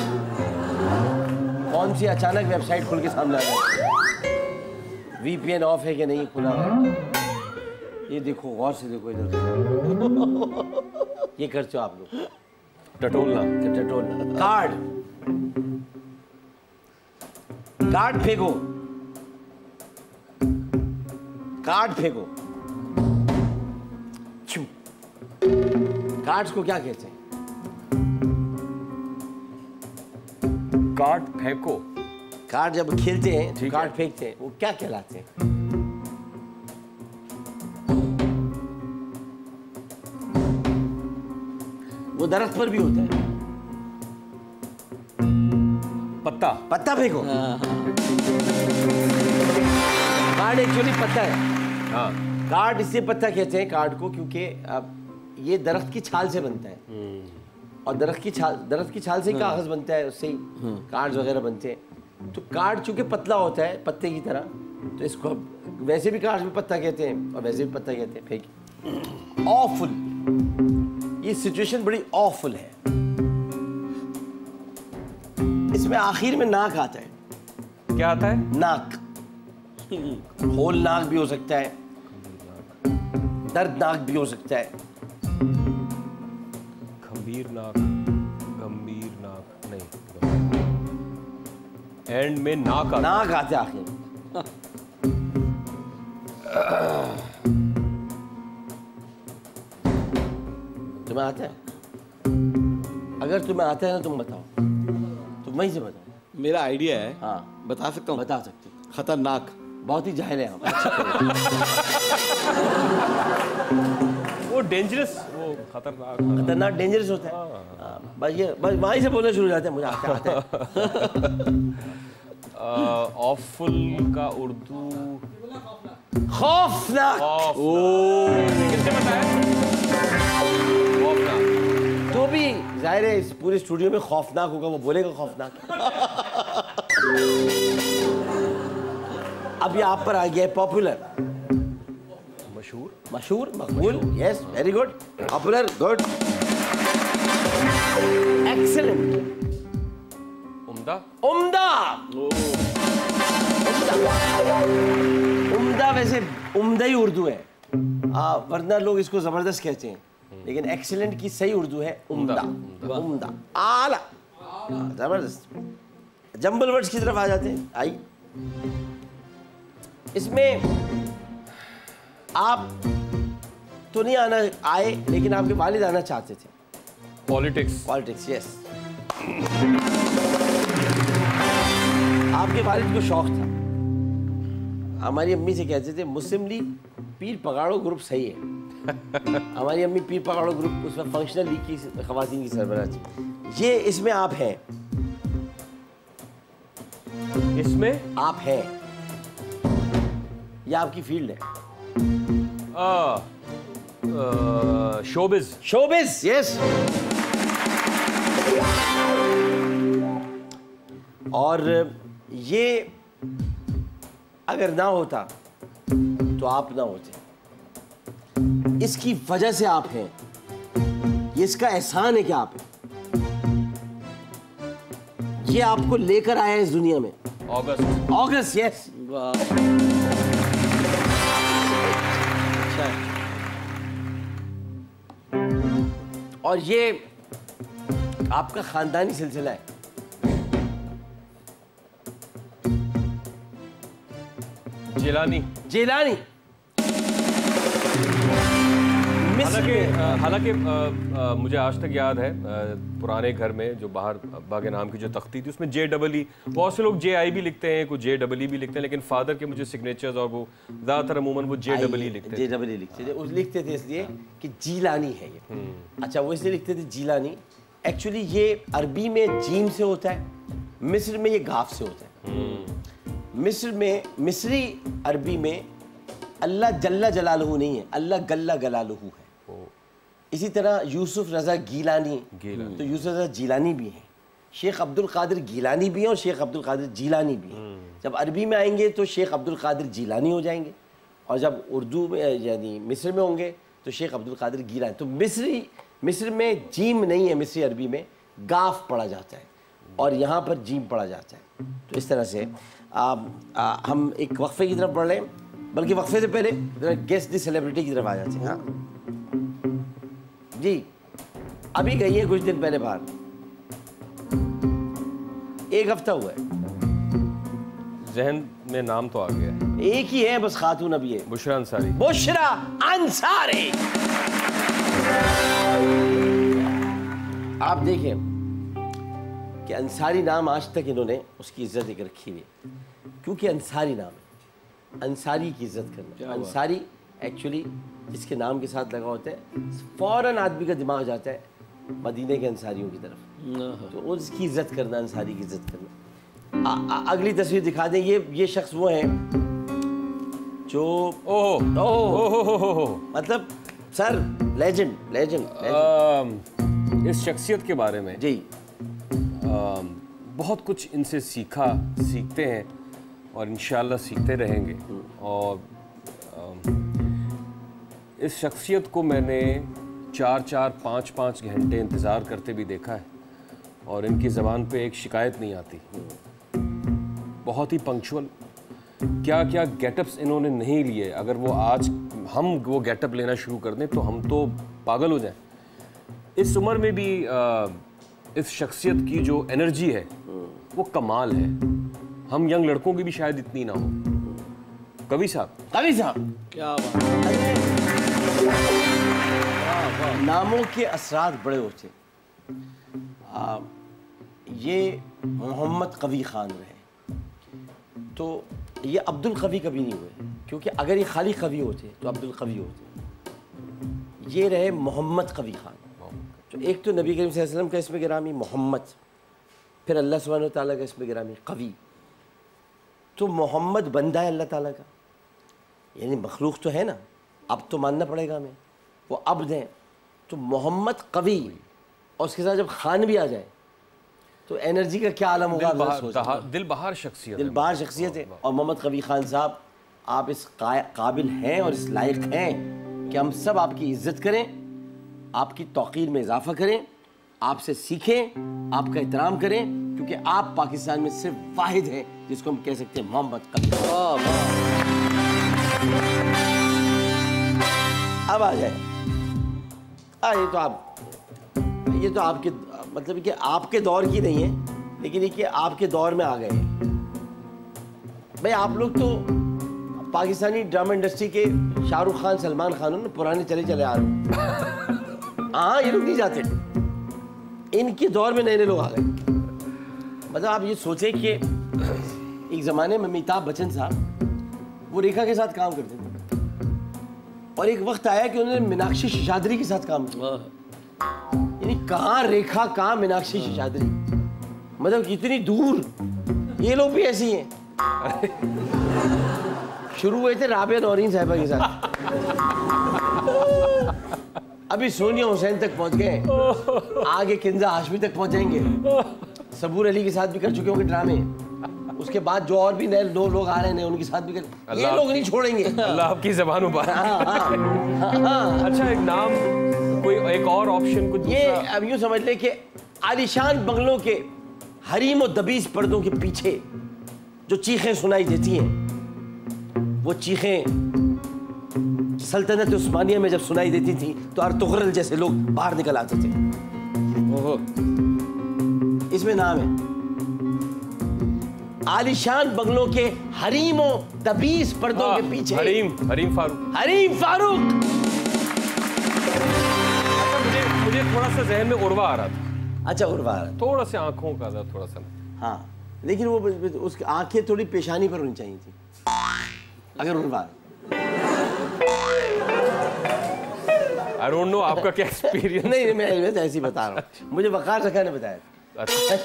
कौन सी अचानक वेबसाइट खुल के सामने आ गई? वीपीएन ऑफ है कि नहीं खुला है? ये देखो, गौर से देखो इधर। ये करते हो आप लोग, टटोलना टटोलना। कार्ड कार्ड फेंको, कार्ड फेंको। कार्ड्स को क्या कहते हैं? कार्ड फेंको। कार्ड जब खेलते हैं तो ठीक कार्ड है। फेंकते हैं, वो क्या कहलाते हैं? वो दरख्त पर भी होता है। पत्ता। पत्ता फेंको। कार्ड एक्चुअली पत्ता है। हाँ। कार्ड इससे पत्ता कहते हैं कार्ड को, क्योंकि अब ये दरख्त की छाल से बनता है और दरख्त की छाल दरख्त की छाल से ही कागज बनता है, उससे ही कार्ड्स वगैरह बनते हैं। तो कार्ड चूंकि पतला होता है पत्ते की तरह, तो इसको वैसे भी कार्ड में पत्ता कहते हैं और वैसे भी पत्ता कहते हैं। फेंक। ऑफुल, ये सिचुएशन बड़ी ऑफुल है। इसमें आखिर में नाक आता है। क्या आता है? नाक। होल नाक भी हो सकता है, दर्दनाक भी हो सकता है। गंभीर नाक, गंभीर नाक नहीं, एंड में नाक आता। नाक आते आखिर। तुम्हें आता है? अगर तुम्हें आता है ना तुम बताओ, तुम वहीं से बताओ। मेरा आइडिया है। हाँ बता सकता हूँ? बता सकते हो। खतरनाक। बहुत ही जाहिल है आप। वो डेंजरस, वो खतरनाक। खतरनाक डेंजरस होता है। हाँ, बस ये बस वहीं से बोलना शुरू हो जाते हैं, मुझे आता आता है। ऑफुल का उर्दू खौफनाक। किसने बताया? खौफनाक। तो भी जाहिर है इस पूरे स्टूडियो में खौफनाक होगा, वो बोलेगा खौफनाक। अब ये आप पर आ गया है पॉपुलर। मशहूर। मशहूर, मकबूल। Yes, very good. Popular, good. Excellent. उम्दा। उम्दा। उम्दा वैसे उम्दा ही उर्दू है, आ, वरना लोग इसको जबरदस्त कहते हैं, लेकिन एक्सीलेंट की सही उर्दू है उम्दा। उम्दा, आला, जबरदस्त। जंबल वर्ड्स की तरफ आ जाते हैं। आई, इसमें आप तो नहीं आना आए, लेकिन आपके वालिद आना चाहते थे। पॉलिटिक्स। Politics, yes. आपके वालिद को शौक था। हमारी अम्मी से कहते थे मुस्लिम लीग पीर पगाड़ो ग्रुप सही है। हमारी अम्मी पीर पगाड़ो ग्रुप उसमें फंक्शनल लीग की खवातीन की सरबराह थी। ये इसमें आप हैं, इसमें आप हैं, ये आपकी फील्ड है। Ah, showbiz. Showbiz, yes. और ये अगर ना होता तो आप ना होते। इसकी वजह से आप हैं, ये इसका एहसान है कि आप हैं। ये आपको लेकर आया है इस दुनिया में। अगस्त। August, yes. और ये आपका खानदानी सिलसिला है। जिलानी। जिलानी। हालांकि हालांकि मुझे आज तक याद है आ, पुराने घर में जो बाहर अब्बा के नाम की जो तख्ती थी उसमें जे डबल ई, बहुत से लोग जे आई भी लिखते हैं, कुछ जे डबल ई भी लिखते हैं, लेकिन फादर के मुझे सिग्नेचर्स और वो ज़्यादातर अमूमन वो जे डबल ई लिखते जे डबल ई लिखते थे। उस लिखते थे इसलिए कि जीलानी है ये। अच्छा, वो इसलिए लिखते थे जीलानी। एक्चुअली ये अरबी में जीम से होता है, मिस्र में ये गाफ से होता है। मिस्र में, मिस्री अरबी में अल्लाह जल्ला जलालहू नहीं है, अल्लाह गल्ला गलालहू है। इसी तरह यूसुफ रज़ा गीलानी, तो यूसुफ रज़ा जीलानी भी हैं, शेख अब्दुल कादिर गीलानी भी हैं और शेख अब्दुल कादिर जीलानी भी हैं। जब अरबी में आएंगे तो शेख अब्दुल कादिर जीलानी हो जाएंगे, और जब उर्दू में यानी मिस्र में होंगे तो शेख अब्दुल कादिर गीलानी। तो मिस्री मिस्र में जीम नहीं है, मिस्री अरबी में गाफ पढ़ा जाता है और यहाँ पर जीम पढ़ा जाता है। तो इस तरह से आ, आ, हम एक वक्फे की तरफ बढ़ रहे हैं, बल्कि वक्फे से पहले गेस्ट दी सेलिब्रिटी की तरफ आ जाते हैं। हाँ जी, अभी गई है कुछ दिन पहले बाहर, एक हफ्ता हुआ है। जहन में नाम तो आ गया है, एक ही है बस, खातून अभी है, बुशरा अंसारी। बुशरा अंसारी। आप देखें कि अंसारी नाम आज तक इन्होंने उसकी इज्जत एक रखी हुई है, क्योंकि अंसारी नाम है, अंसारी की इज्जत करना। अंसारी एक्चुअली जिसके नाम के साथ लगा होता है, फौरन आदमी का दिमाग जाता है मदीने के अंसारियों की तरफ, तो उसकी इज्जत करना, अंसारी की इज्जत करना। आ, आ, अगली तस्वीर दिखा दें। ये ये शख्स वो हैं जो ओह ओह मतलब सर लेजेंड लेजेंड इस शख्सियत के बारे में जी आ, बहुत कुछ इनसे सीखा, सीखते हैं और इंशाल्लाह सीखते रहेंगे। और आ, इस शख्सियत को मैंने चार चार पाँच पाँच घंटे इंतज़ार करते भी देखा है और इनकी ज़बान पे एक शिकायत नहीं आती। बहुत ही पंक्चुअल, क्या क्या गेटअप्स इन्होंने नहीं लिए। अगर वो आज हम वो गेटअप लेना शुरू कर दें तो हम तो पागल हो जाएं। इस उम्र में भी आ, इस शख्सियत की जो एनर्जी है वो कमाल है। हम यंग लड़कों की भी शायद इतनी ना हो। कवि साहब, कवि साहब क्या बात है। नामों के असरात बड़े होते। आ, ये मोहम्मद कवी खान रहे, तो ये अब्दुल कवी कभी नहीं हुए, क्योंकि अगर ये खाली कवी होते तो अब्दुल कवी होते। ये रहे मोहम्मद कवी खान। तो एक तो नबी करीम सल्लल्लाहु अलैहि वसल्लम का इसमें गिरामी मोहम्मद, फिर अल्लाह सुब्हानहू तआला का इसमें गिरामी कवी। तो मोहम्मद बंदा है अल्लाह ताला का, यानी मखलूक तो है ना, अब तो मानना पड़ेगा हमें, वो अब्द हैं। तो मोहम्मद कवी और उसके साथ जब खान भी आ जाए तो एनर्जी का क्या आलम होगा। दिल बहार शख्सियत, दिल बहार शख्सियत है। और मोहम्मद कवी खान साहब, आप इस काबिल हैं और इस लायक हैं कि हम सब आपकी इज्जत करें, आपकी तौक़ीर में इजाफा करें, आपसे सीखें, आपका एहतराम करें, क्योंकि आप पाकिस्तान में सिर्फ वाहिद हैं जिसको हम कह सकते हैं मोहम्मद कवी। अब आ जाए, आ ये तो आप ये तो आपके मतलब कि आपके दौर की नहीं है, लेकिन ये कि आपके दौर में आ गए भाई। आप लोग तो पाकिस्तानी ड्रामा इंडस्ट्री के शाहरुख खान, सलमान खान ना पुराने चले चले आ रहे। हाँ, ये लोग नहीं जाते, इनके दौर में नए नए लोग आ गए। मतलब आप ये सोचें कि एक ज़माने में अमिताभ बच्चन साहब वो रेखा के साथ काम करते थे, और एक वक्त आया कि उन्होंने मीनाक्षी शेषाद्री के साथ काम किया। यानी कहाँ रेखा, कहाँ मीनाक्षी शेषाद्री, मतलब कितनी दूर। ये लोग भी ऐसी हैं। शुरू हुए थे राबिया नौरीन साहिबा के साथ, अभी सोनिया हुसैन तक पहुंच गए, आगे किंजा हाशमी तक पहुंचेंगे, सबूर अली के साथ भी कर चुके होंगे ड्रामे। उसके बाद जो और भी नए दो लोग आ रहे हैं उनके साथ भी कर, ये लोग नहीं छोड़ेंगे। अल्लाह आपकी ज़बान मुबारक। हाँ, हाँ, हाँ। अच्छा, एक नाम, कोई एक और ऑप्शन कुछ? ये अब यूँ समझ ले कि आलिशान बंगलों के हरीम और दबीस पर्दों के पीछे जो चीखें सुनाई देती हैं, वो चीखें सल्तनत उस्मानिया में जब सुनाई देती थी तो अर्तुगरल जैसे लोग बाहर निकल आते थे। ओहो, इसमें नाम है आलिशान बंगलों के हरीम और दबीस पर्दों के पीछे। हरीम हरीम फारूक हरीम फारूक। अच्छा, मुझे मुझे थोड़ा सा जहन में उर्वा आ रहा था। अच्छा, उर्वा आ रहा था, थोड़ा सा आंखों का था, थोड़ा सा। हाँ, लेकिन वो उसकी आंखें थोड़ी पेशानी पर होनी चाहिए थी अगर उर्वा। आई डोंट नो आपका क्या एक्सपीरियंस। नहीं, मैं ऐसे ही बता रहा हूँ, मुझे वकार रखा ने बताया। अच्छा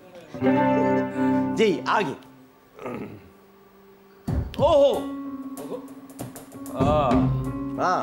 जी, आगे। ओहो, हाँ,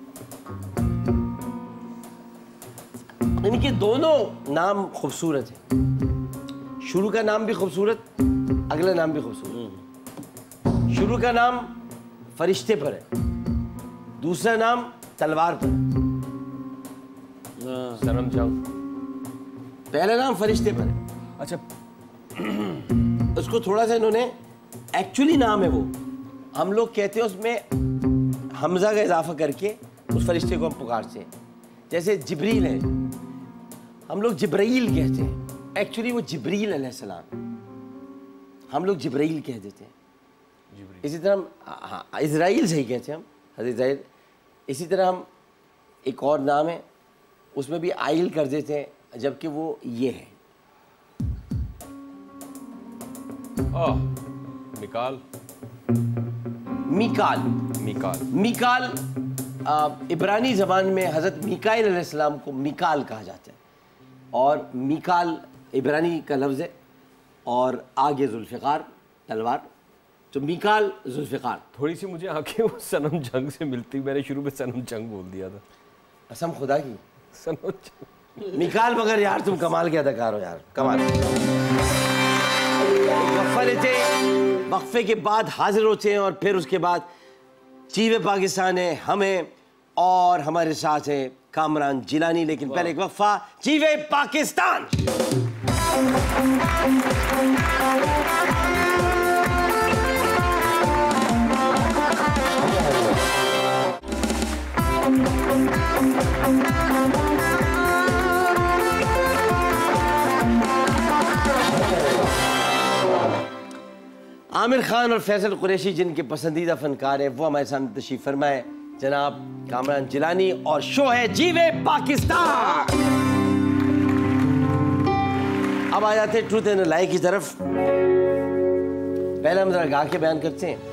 इनके दोनों नाम खूबसूरत हैं। शुरू का नाम भी खूबसूरत, अगला नाम भी खूबसूरत। शुरू का नाम फरिश्ते पर है, दूसरा नाम तलवार पर है। सनम जंग। पहला नाम फरिश्ते पर है। अच्छा, उसको थोड़ा सा इन्होंने, एक्चुअली नाम है वो, हम लोग कहते हैं उसमें हमजा का इजाफा करके उस फरिश्ते को हम पुकारते हैं। जैसे जिब्रील है, हम लोग जिब्राइल कहते हैं, एक्चुअली वो जिब्रील अलैहिस्सलाम, हम लोग जिब्राइल कह देते हैं। इसी तरह हम, हाँ, इज़राइल सही कहते हैं हम, हज़रत इज़राइल। इसी तरह हम एक और नाम है, उसमें भी आइल कर देते हैं, जबकि वो ये है। ओह, मिकाल। मिकाल मिकाल मिकाल इब्रानी ज़बान में हज़रत मिकाइल अलैहिस्सलाम को मिकाल कहा जाता है, और मिकाल इब्रानी का लफ्ज़ है, और आगे जुल्फ़िकार तलवार, तो मिकाल जुल्फ़िकार। थोड़ी सी मुझे आंखें वो सनम जंग से मिलती, मैंने शुरू में सनम जंग बोल दिया था। कसम खुदा की, सनम जंग मिकाल, मगर यार तुम कमाल के अदाकार हो यार, कमाल। वक्फा लेते हैं, वक्फे के बाद हाजिर होते हैं, और फिर उसके बाद चीवे पाकिस्तान है, हमें और हमारे साथ है कामरान जिलानी। लेकिन पहले एक वक्फा, चीवे पाकिस्तान। आमिर खान और फैसल कुरैशी जिनके पसंदीदा फनकार हैं, वो हमारे सामने तशरीफ फरमाए, जनाब कामरान जिलानी, और शो है जीवे पाकिस्तान। अब आ जाते हैं ट्रूथ एंड लाई की तरफ। पहले हम जरा गा के बयान करते हैं।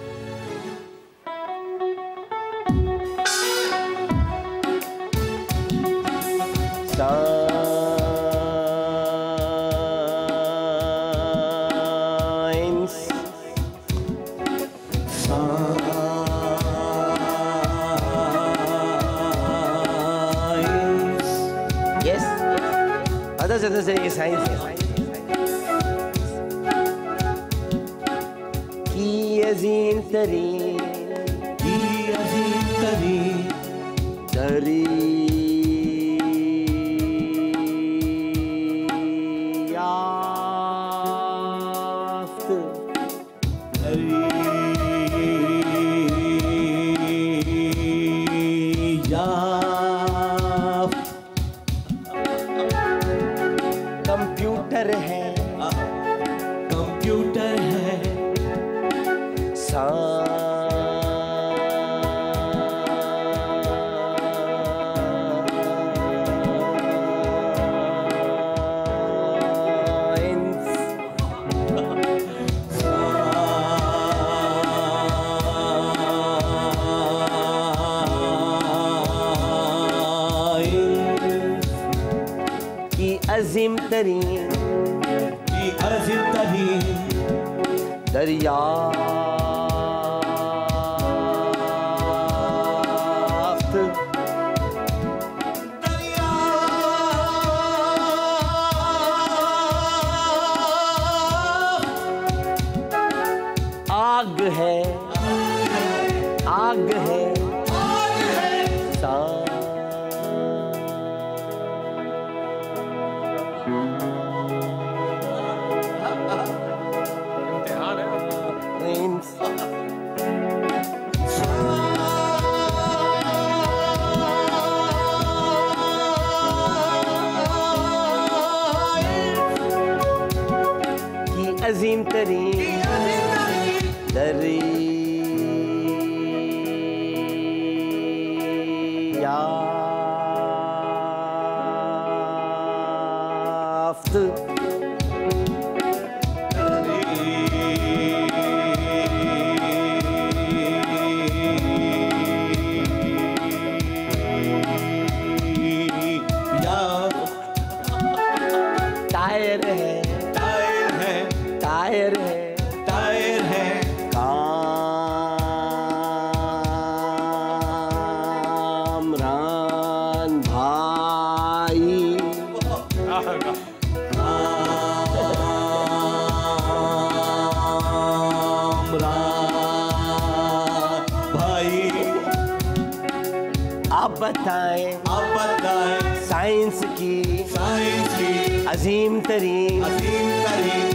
से ये साइंस है कि अजीम तरीन की अजीम तरीन दरियाफ्त दरियाफ्त कंप्यूटर है, कंप्यूटर है अजीम तरीन की अजीम तरीन दरियाफ्त आग है, आग है अजीम तरीन दरियाफ्त टायर है, टायर है, टायर है, टायर है कामरान भाई। कामरान भाई आप बताएं आप बताएं साइंस की साइंस की अजीम तरीन अजीम तरीन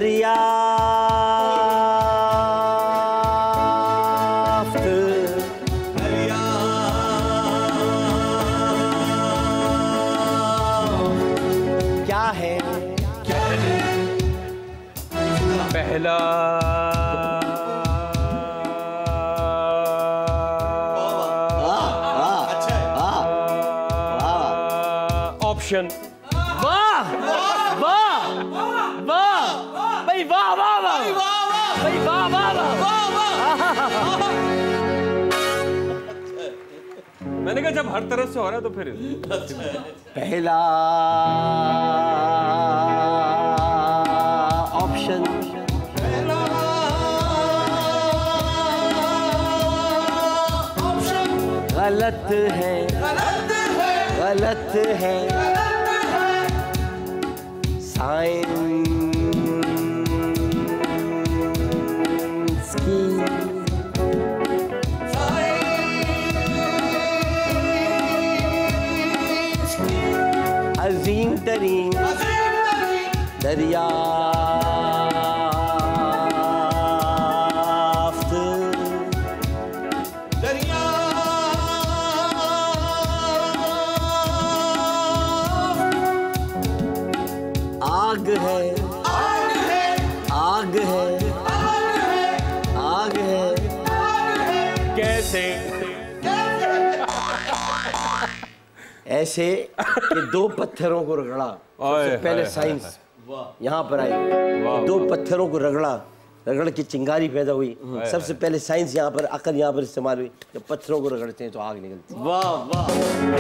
दरियाफ्त दरिया क्या है? क्या है? पहला ऑप्शन। वाह वाह वाह भाई, वाह वाह वाह भाई, वाह वाह वाह। मैंने कहा जब हर तरफ से हो रहा है तो फिर पहला ऑप्शन गलत है, गलत है। साइंस की अजीम तरीन दरियाफ्त दरिया आग है, आग है आग है, आग है। कैसे? ऐसे कि दो पत्थरों को रगड़ा। सबसे ओए, पहले हाय, साइंस यहाँ पर आई। वाह, दो पत्थरों को रगड़ा, रगड़ की चिंगारी पैदा हुई। सबसे पहले साइंस यहाँ पर, अकल यहाँ पर इस्तेमाल हुई। जब पत्थरों को रगड़ते हैं तो आग निकलती है। वाह वाह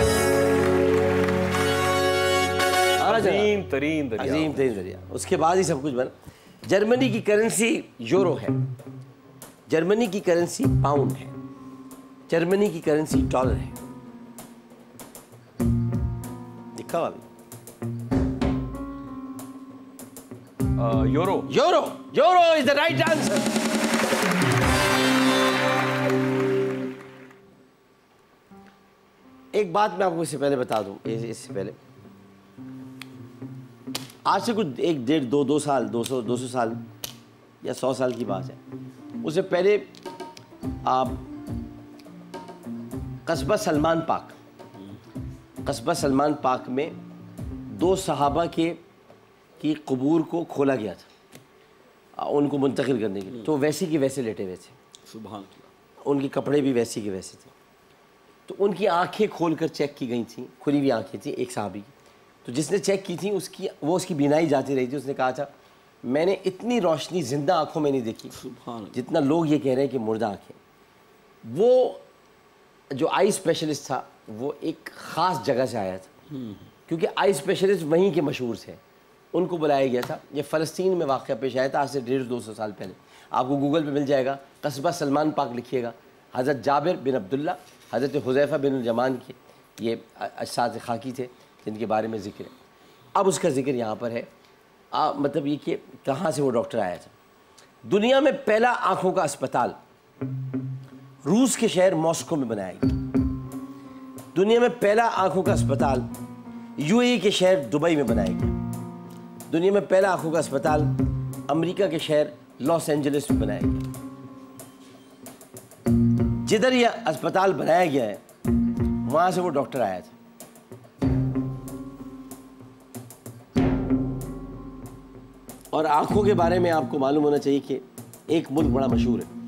अजीम तरीन दरिया। अजीम तरीन दरिया। उसके बाद ही सब कुछ बना। जर्मनी की करेंसी यूरो है, जर्मनी की करेंसी पाउंड है, जर्मनी की करेंसी डॉलर है। दिखा अभी euro. Euro, euro is the right answer. एक बात मैं आपको इससे पहले बता दूं, इससे पहले आज से कुछ एक डेढ़ दो दो साल दो सौ दो सौ साल या सौ साल की बात है। उससे पहले आप कस्बा सलमान पाक, कस्बा सलमान पाक में दो सहाबा के की कबूर को खोला गया था उनको मुंतकिल करने के लिए। तो वैसे की वैसे लेटे हुए थे, सुभान अल्लाह। उनके कपड़े भी वैसे के वैसे थे। तो उनकी आंखें खोलकर चेक की गई थी, खुली हुई आंखें थी एक सहाबी की। तो जिसने चेक की थी उसकी वो उसकी बीनाई जाती रही थी। उसने कहा था मैंने इतनी रोशनी जिंदा आंखों में नहीं देखी जितना लोग ये कह रहे हैं कि मुर्दा आंखें। वो जो आई स्पेशलिस्ट था वो एक ख़ास जगह से आया था, क्योंकि आई स्पेशलिस्ट वहीं के मशहूर थे। उनको बुलाया गया था। ये फ़लस्तीन में वाक़या पेश आया था आज से डेढ़ दो सौ साल पहले। आपको गूगल पे मिल जाएगा, कस्बा सलमान पाक लिखिएगा। हज़रत जाबिर बिन अब्दुल्ला, हज़रत हुज़ैफ़ा बिन जमान के ये अजसाद खाकी थे जिनके बारे में ज़िक्र है। अब उसका ज़िक्र यहाँ पर है। आ, मतलब ये कि कहाँ से वो डॉक्टर आया था। दुनिया में पहला आँखों का अस्पताल रूस के शहर मॉस्को में बनाया गया। दुनिया में पहला आँखों का अस्पताल यूएई के शहर दुबई में बनाया गया। दुनिया में पहला आँखों का अस्पताल अमेरिका के शहर लॉस एंजलिस में बनाया गया। जिधर यह अस्पताल बनाया गया है वहाँ से वो डॉक्टर आया था। और आँखों के बारे में आपको मालूम होना चाहिए कि एक मुल्क बड़ा मशहूर है,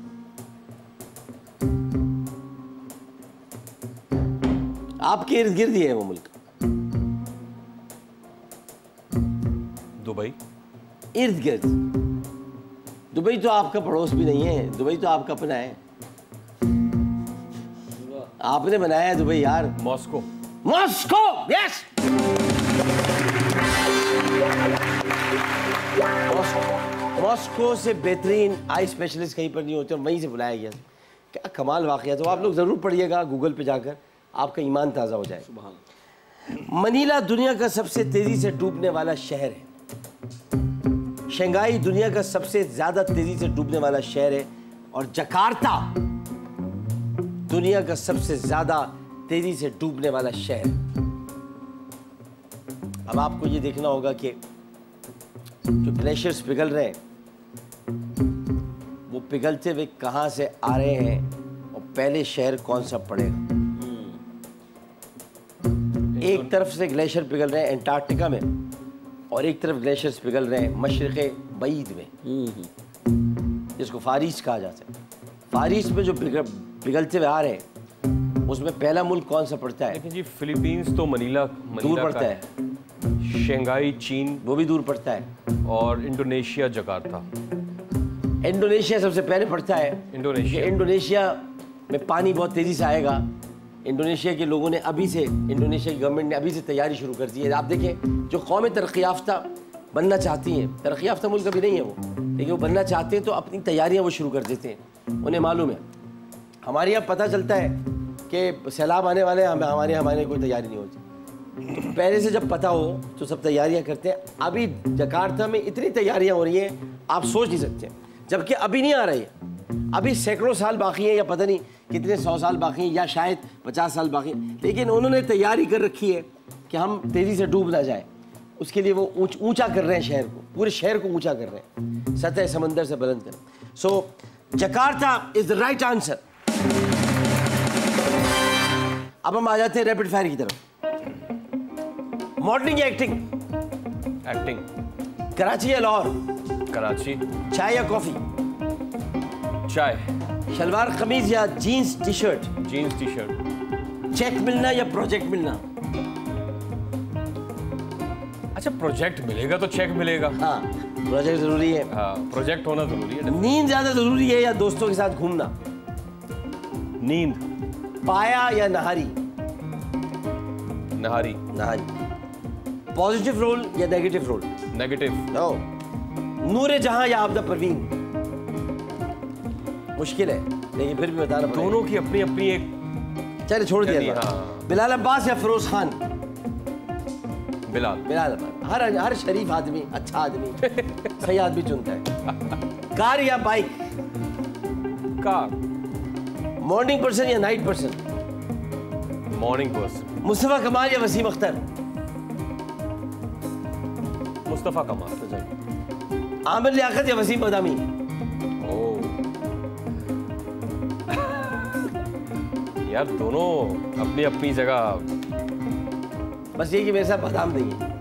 आपके इर्द गिर्द ही है वो मुल्क, दुबई। इर्द गिर्द। दुबई तो आपका पड़ोस भी नहीं है, दुबई तो आपका अपना है। आपने बनाया है दुबई यार। मॉस्को। Moscow, yes. मॉस्को से बेहतरीन आई स्पेशलिस्ट कहीं पर नहीं होते और वहीं से बुलाया गया। क्या कमाल वाक़या। तो आप लोग ज़रूर पढ़िएगा गूगल पे जाकर, आपका ईमान ताज़ा हो जाए। मनीला दुनिया का सबसे तेज़ी से डूबने वाला शहर है। शंघाई दुनिया का सबसे ज़्यादा तेज़ी से डूबने वाला शहर है। और जकार्ता दुनिया का सबसे ज़्यादा तेजी से डूबने वाला शहर। अब आपको ये देखना होगा कि जो ग्लेशियर्स पिघल रहे हैं वो पिघलते हुए कहाँ से आ रहे हैं और पहले शहर कौन सा पड़ेगा। एक तरफ से ग्लेशियर पिघल रहे हैं एंटार्क्टिका में और एक तरफ ग्लेशियर्स पिघल रहे हैं मशरिक़े बईद में, जिसको फारिश कहा जाता है। फारिश में जो पिघलते हुए आ रहे हैं उसमें पहला मुल्क कौन सा पड़ता है? लेकिन जी फिलीपींस तो मनीला, मनीला दूर पड़ता है, शंघाई चीन वो भी दूर पड़ता है, और इंडोनेशिया जकार्ता। इंडोनेशिया सबसे पहले पड़ता है। इंडोनेशिया इंडोनेशिया में पानी बहुत तेज़ी से आएगा। इंडोनेशिया के लोगों ने अभी से, इंडोनेशिया की गवर्नमेंट ने अभी से तैयारी शुरू कर दी है। आप देखें, जो कौमें तरक्की याफ्ता बनना चाहती हैं, तरक्की याफ्ता मुल्क अभी नहीं है वो, लेकिन वो बनना चाहते हैं तो अपनी तैयारियां वो शुरू कर देते हैं। उन्हें मालूम है, हमारे यहाँ पता चलता है कि सैलाब आने वाले हैं, हमारे हमारे कोई तैयारी नहीं होती। तो पहले से जब पता हो तो सब तैयारियां करते हैं। अभी जकार्ता में इतनी तैयारियां हो रही हैं आप सोच नहीं सकते, जबकि अभी नहीं आ रही है। अभी सैकड़ों साल बाकी हैं, या पता नहीं कितने सौ साल बाकी हैं, या शायद पचास साल बाकी हैं, लेकिन उन्होंने तैयारी कर रखी है कि हम तेज़ी से डूब ना जाए। उसके लिए वो ऊंच ऊंचा कर रहे हैं शहर को, पूरे शहर को ऊंचा कर रहे हैं, सतह समंदर से बुलंद कर। So Jakarta is the right answer. अब हम आ जाते हैं रैपिड फायर की तरफ। मॉडलिंग या एक्टिंग? एक्टिंग। कराची या लाहौर? कराची। चाय या कॉफी? चाय। शलवार कमीज या jeans T shirt? Jeans T shirt. Cheque मिलना या प्रोजेक्ट मिलना? अच्छा, प्रोजेक्ट मिलेगा तो चेक मिलेगा। हाँ, प्रोजेक्ट जरूरी है। हाँ, प्रोजेक्ट होना जरूरी है। नींद ज्यादा जरूरी है या दोस्तों के साथ घूमना? नींद। पाया या नहारी? नहारी। नहारी। पॉजिटिव रोल या negative role? Negative. No. Noore Jahan या आबदा परवीन? मुश्किल है लेकिन फिर भी बताना पड़ेगा। दोनों की अपनी अपनी एक, चले छोड़ दिया। हाँ। बिलाल अब्बास या फिरोज खान? बिलाल। बिलाल अब्बास। हर हर शरीफ आदमी, अच्छा आदमी सही आदमी चुनता है। कार या बाइक? कार। मॉर्निंग पर्सन या night person? Morning person. Mustafa Kamal या वसीम अख्तर? मुस्तफा कमाल। आमिर लियाकत या वसीम बदामी? यार दोनों अपनी अपनी जगह। बस ये कि मेरे साथ बादाम नहीं है।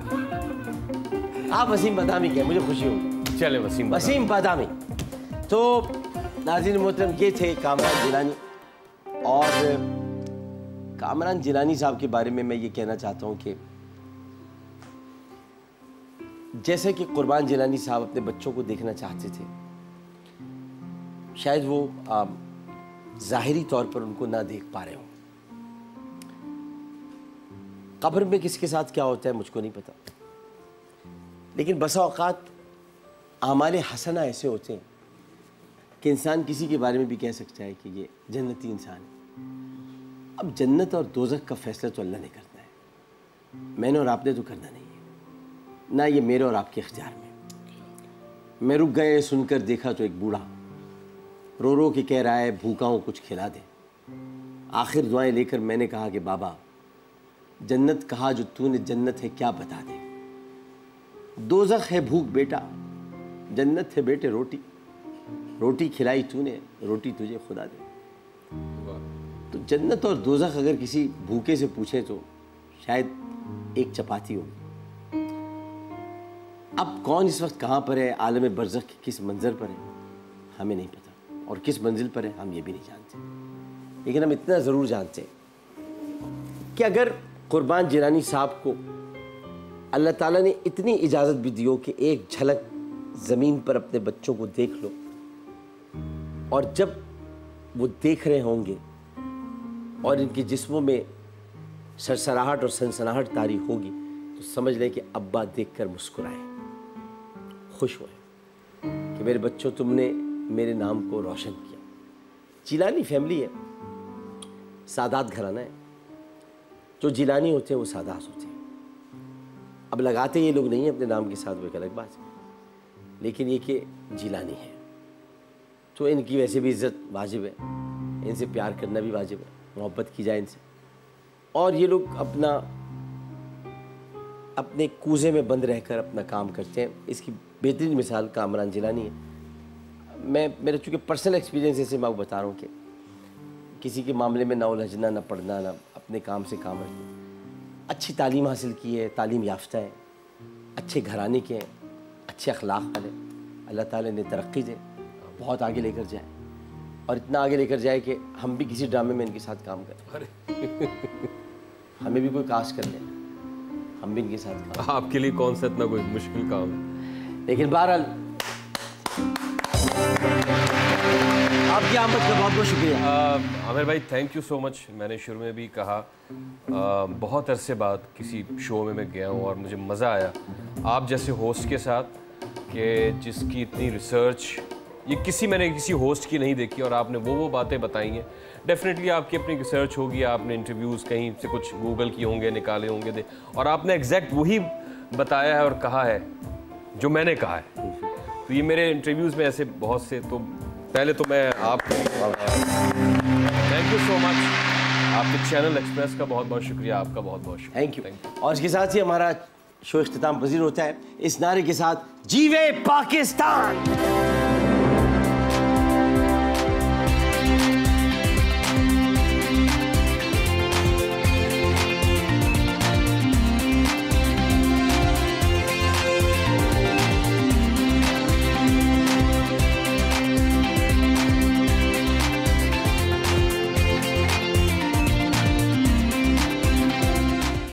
आप वसीम बादामी के, मुझे खुशी होगी। चले वसीम वसीम बादामी। तो नाज़रीन मोहतरम, ये थे कामरान जिलानी। और कामरान जिलानी साहब के बारे में मैं ये कहना चाहता हूँ कि जैसे कि कुर्बान जिलानी साहब अपने बच्चों को देखना चाहते थे, शायद वो आ, ज़ाहिरी तौर पर उनको ना देख पा रहे हों। कब्र में किसके साथ क्या होता है मुझको नहीं पता, लेकिन बसा औकात आमाले हसना ऐसे होते हैं कि इंसान किसी के बारे में भी कह सकता है कि ये जन्नती इंसान है। अब जन्नत और दोज़ख का फैसला तो अल्लाह ने करना है, मैंने और आपने तो करना नहीं है, ना ये मेरे और आपके इख्तियार में। मैं रुक गए सुनकर देखा तो एक बूढ़ा रो रो के कह रहा है भूखा हूँ कुछ खिला दे। आखिर दुआएं लेकर मैंने कहा कि बाबा जन्नत कहा जो तूने जन्नत है क्या बता दे। दोज़ख है भूख बेटा, जन्नत है बेटे रोटी, रोटी खिलाई तूने रोटी तुझे खुदा दे। तो जन्नत और दोज़ख अगर किसी भूखे से पूछे तो शायद एक चपाती होगी। अब कौन इस वक्त कहाँ पर है, आलम बरज़ख के किस मंज़र पर है हमें नहीं पता, और किस मंजिल पर है हम ये भी नहीं जानते। लेकिन हम इतना ज़रूर जानते हैं कि अगर कुर्बान जिलानी साहब को अल्लाह ताला ने इतनी इजाज़त भी दी हो कि एक झलक ज़मीन पर अपने बच्चों को देख लो, और जब वो देख रहे होंगे और इनके जिस्मों में सरसराहट और सनसनाहट तारी होगी तो समझ लें कि अब्बा देखकर मुस्कुराए, खुश हुए कि मेरे बच्चों तुमने मेरे नाम को रोशन किया। जिलानी फैमिली है, सादात घराना है, जो जिलानी होते हैं वो सादात होते हैं। अब लगाते ये लोग नहीं हैं अपने नाम के साथ, वो एक अलग बात है, लेकिन ये कि जिलानी है तो इनकी वैसे भी इज़्ज़त वाजिब है, इनसे प्यार करना भी वाजिब है, मोहब्बत की जाए इनसे। और ये लोग अपना अपने कूजे में बंद रहकर अपना काम करते हैं। इसकी बेहतरीन मिसाल कामरान जिलानी है। मैं मेरे चूँकि पर्सनल एक्सपीरियंस से मैं आपको बता रहा हूँ कि किसी के मामले में ना उलझना, ना पढ़ना, ना अपने काम से काम रखना। अच्छी तालीम हासिल की है, तालीम याफ्ता है, अच्छे घराने के हैं, अच्छे अखलाक वाले, अल्लाह ताला ने तरक्की दे, बहुत आगे लेकर जाए और इतना आगे लेकर जाए कि हम भी किसी ड्रामे में इनके साथ काम करें। हमें भी कोई कास्ट कर ले, हम भी इनके साथ काम। आपके लिए कौन सा इतना कोई मुश्किल काम है? लेकिन बहरहाल आपकी आमद का बहुत बहुत शुक्रिया। आमिर भाई थैंक यू सो मच। मैंने शुरू में भी कहा आ, बहुत अरसे बाद किसी शो में मैं गया हूँ और मुझे मज़ा आया आप जैसे होस्ट के साथ, कि जिसकी इतनी रिसर्च ये किसी मैंने किसी होस्ट की नहीं देखी और आपने वो वो बातें बताई हैं। डेफिनेटली आपकी अपनी रिसर्च होगी, आपने इंटरव्यूज़ कहीं से कुछ गूगल किए होंगे, निकाले होंगे दे, और आपने एग्जैक्ट वही बताया है और कहा है जो मैंने कहा है। तो ये मेरे इंटरव्यूज़ में ऐसे बहुत से, तो पहले तो मैं आपको थैंक यू सो मच। आपके चैनल एक्सप्रेस का बहुत बहुत शुक्रिया, आपका बहुत बहुत शुक्रिया। Thank you. और इसके साथ ही हमारा शो इख्तिताम पजीर होता है इस नारे के साथ, जीवे पाकिस्तान।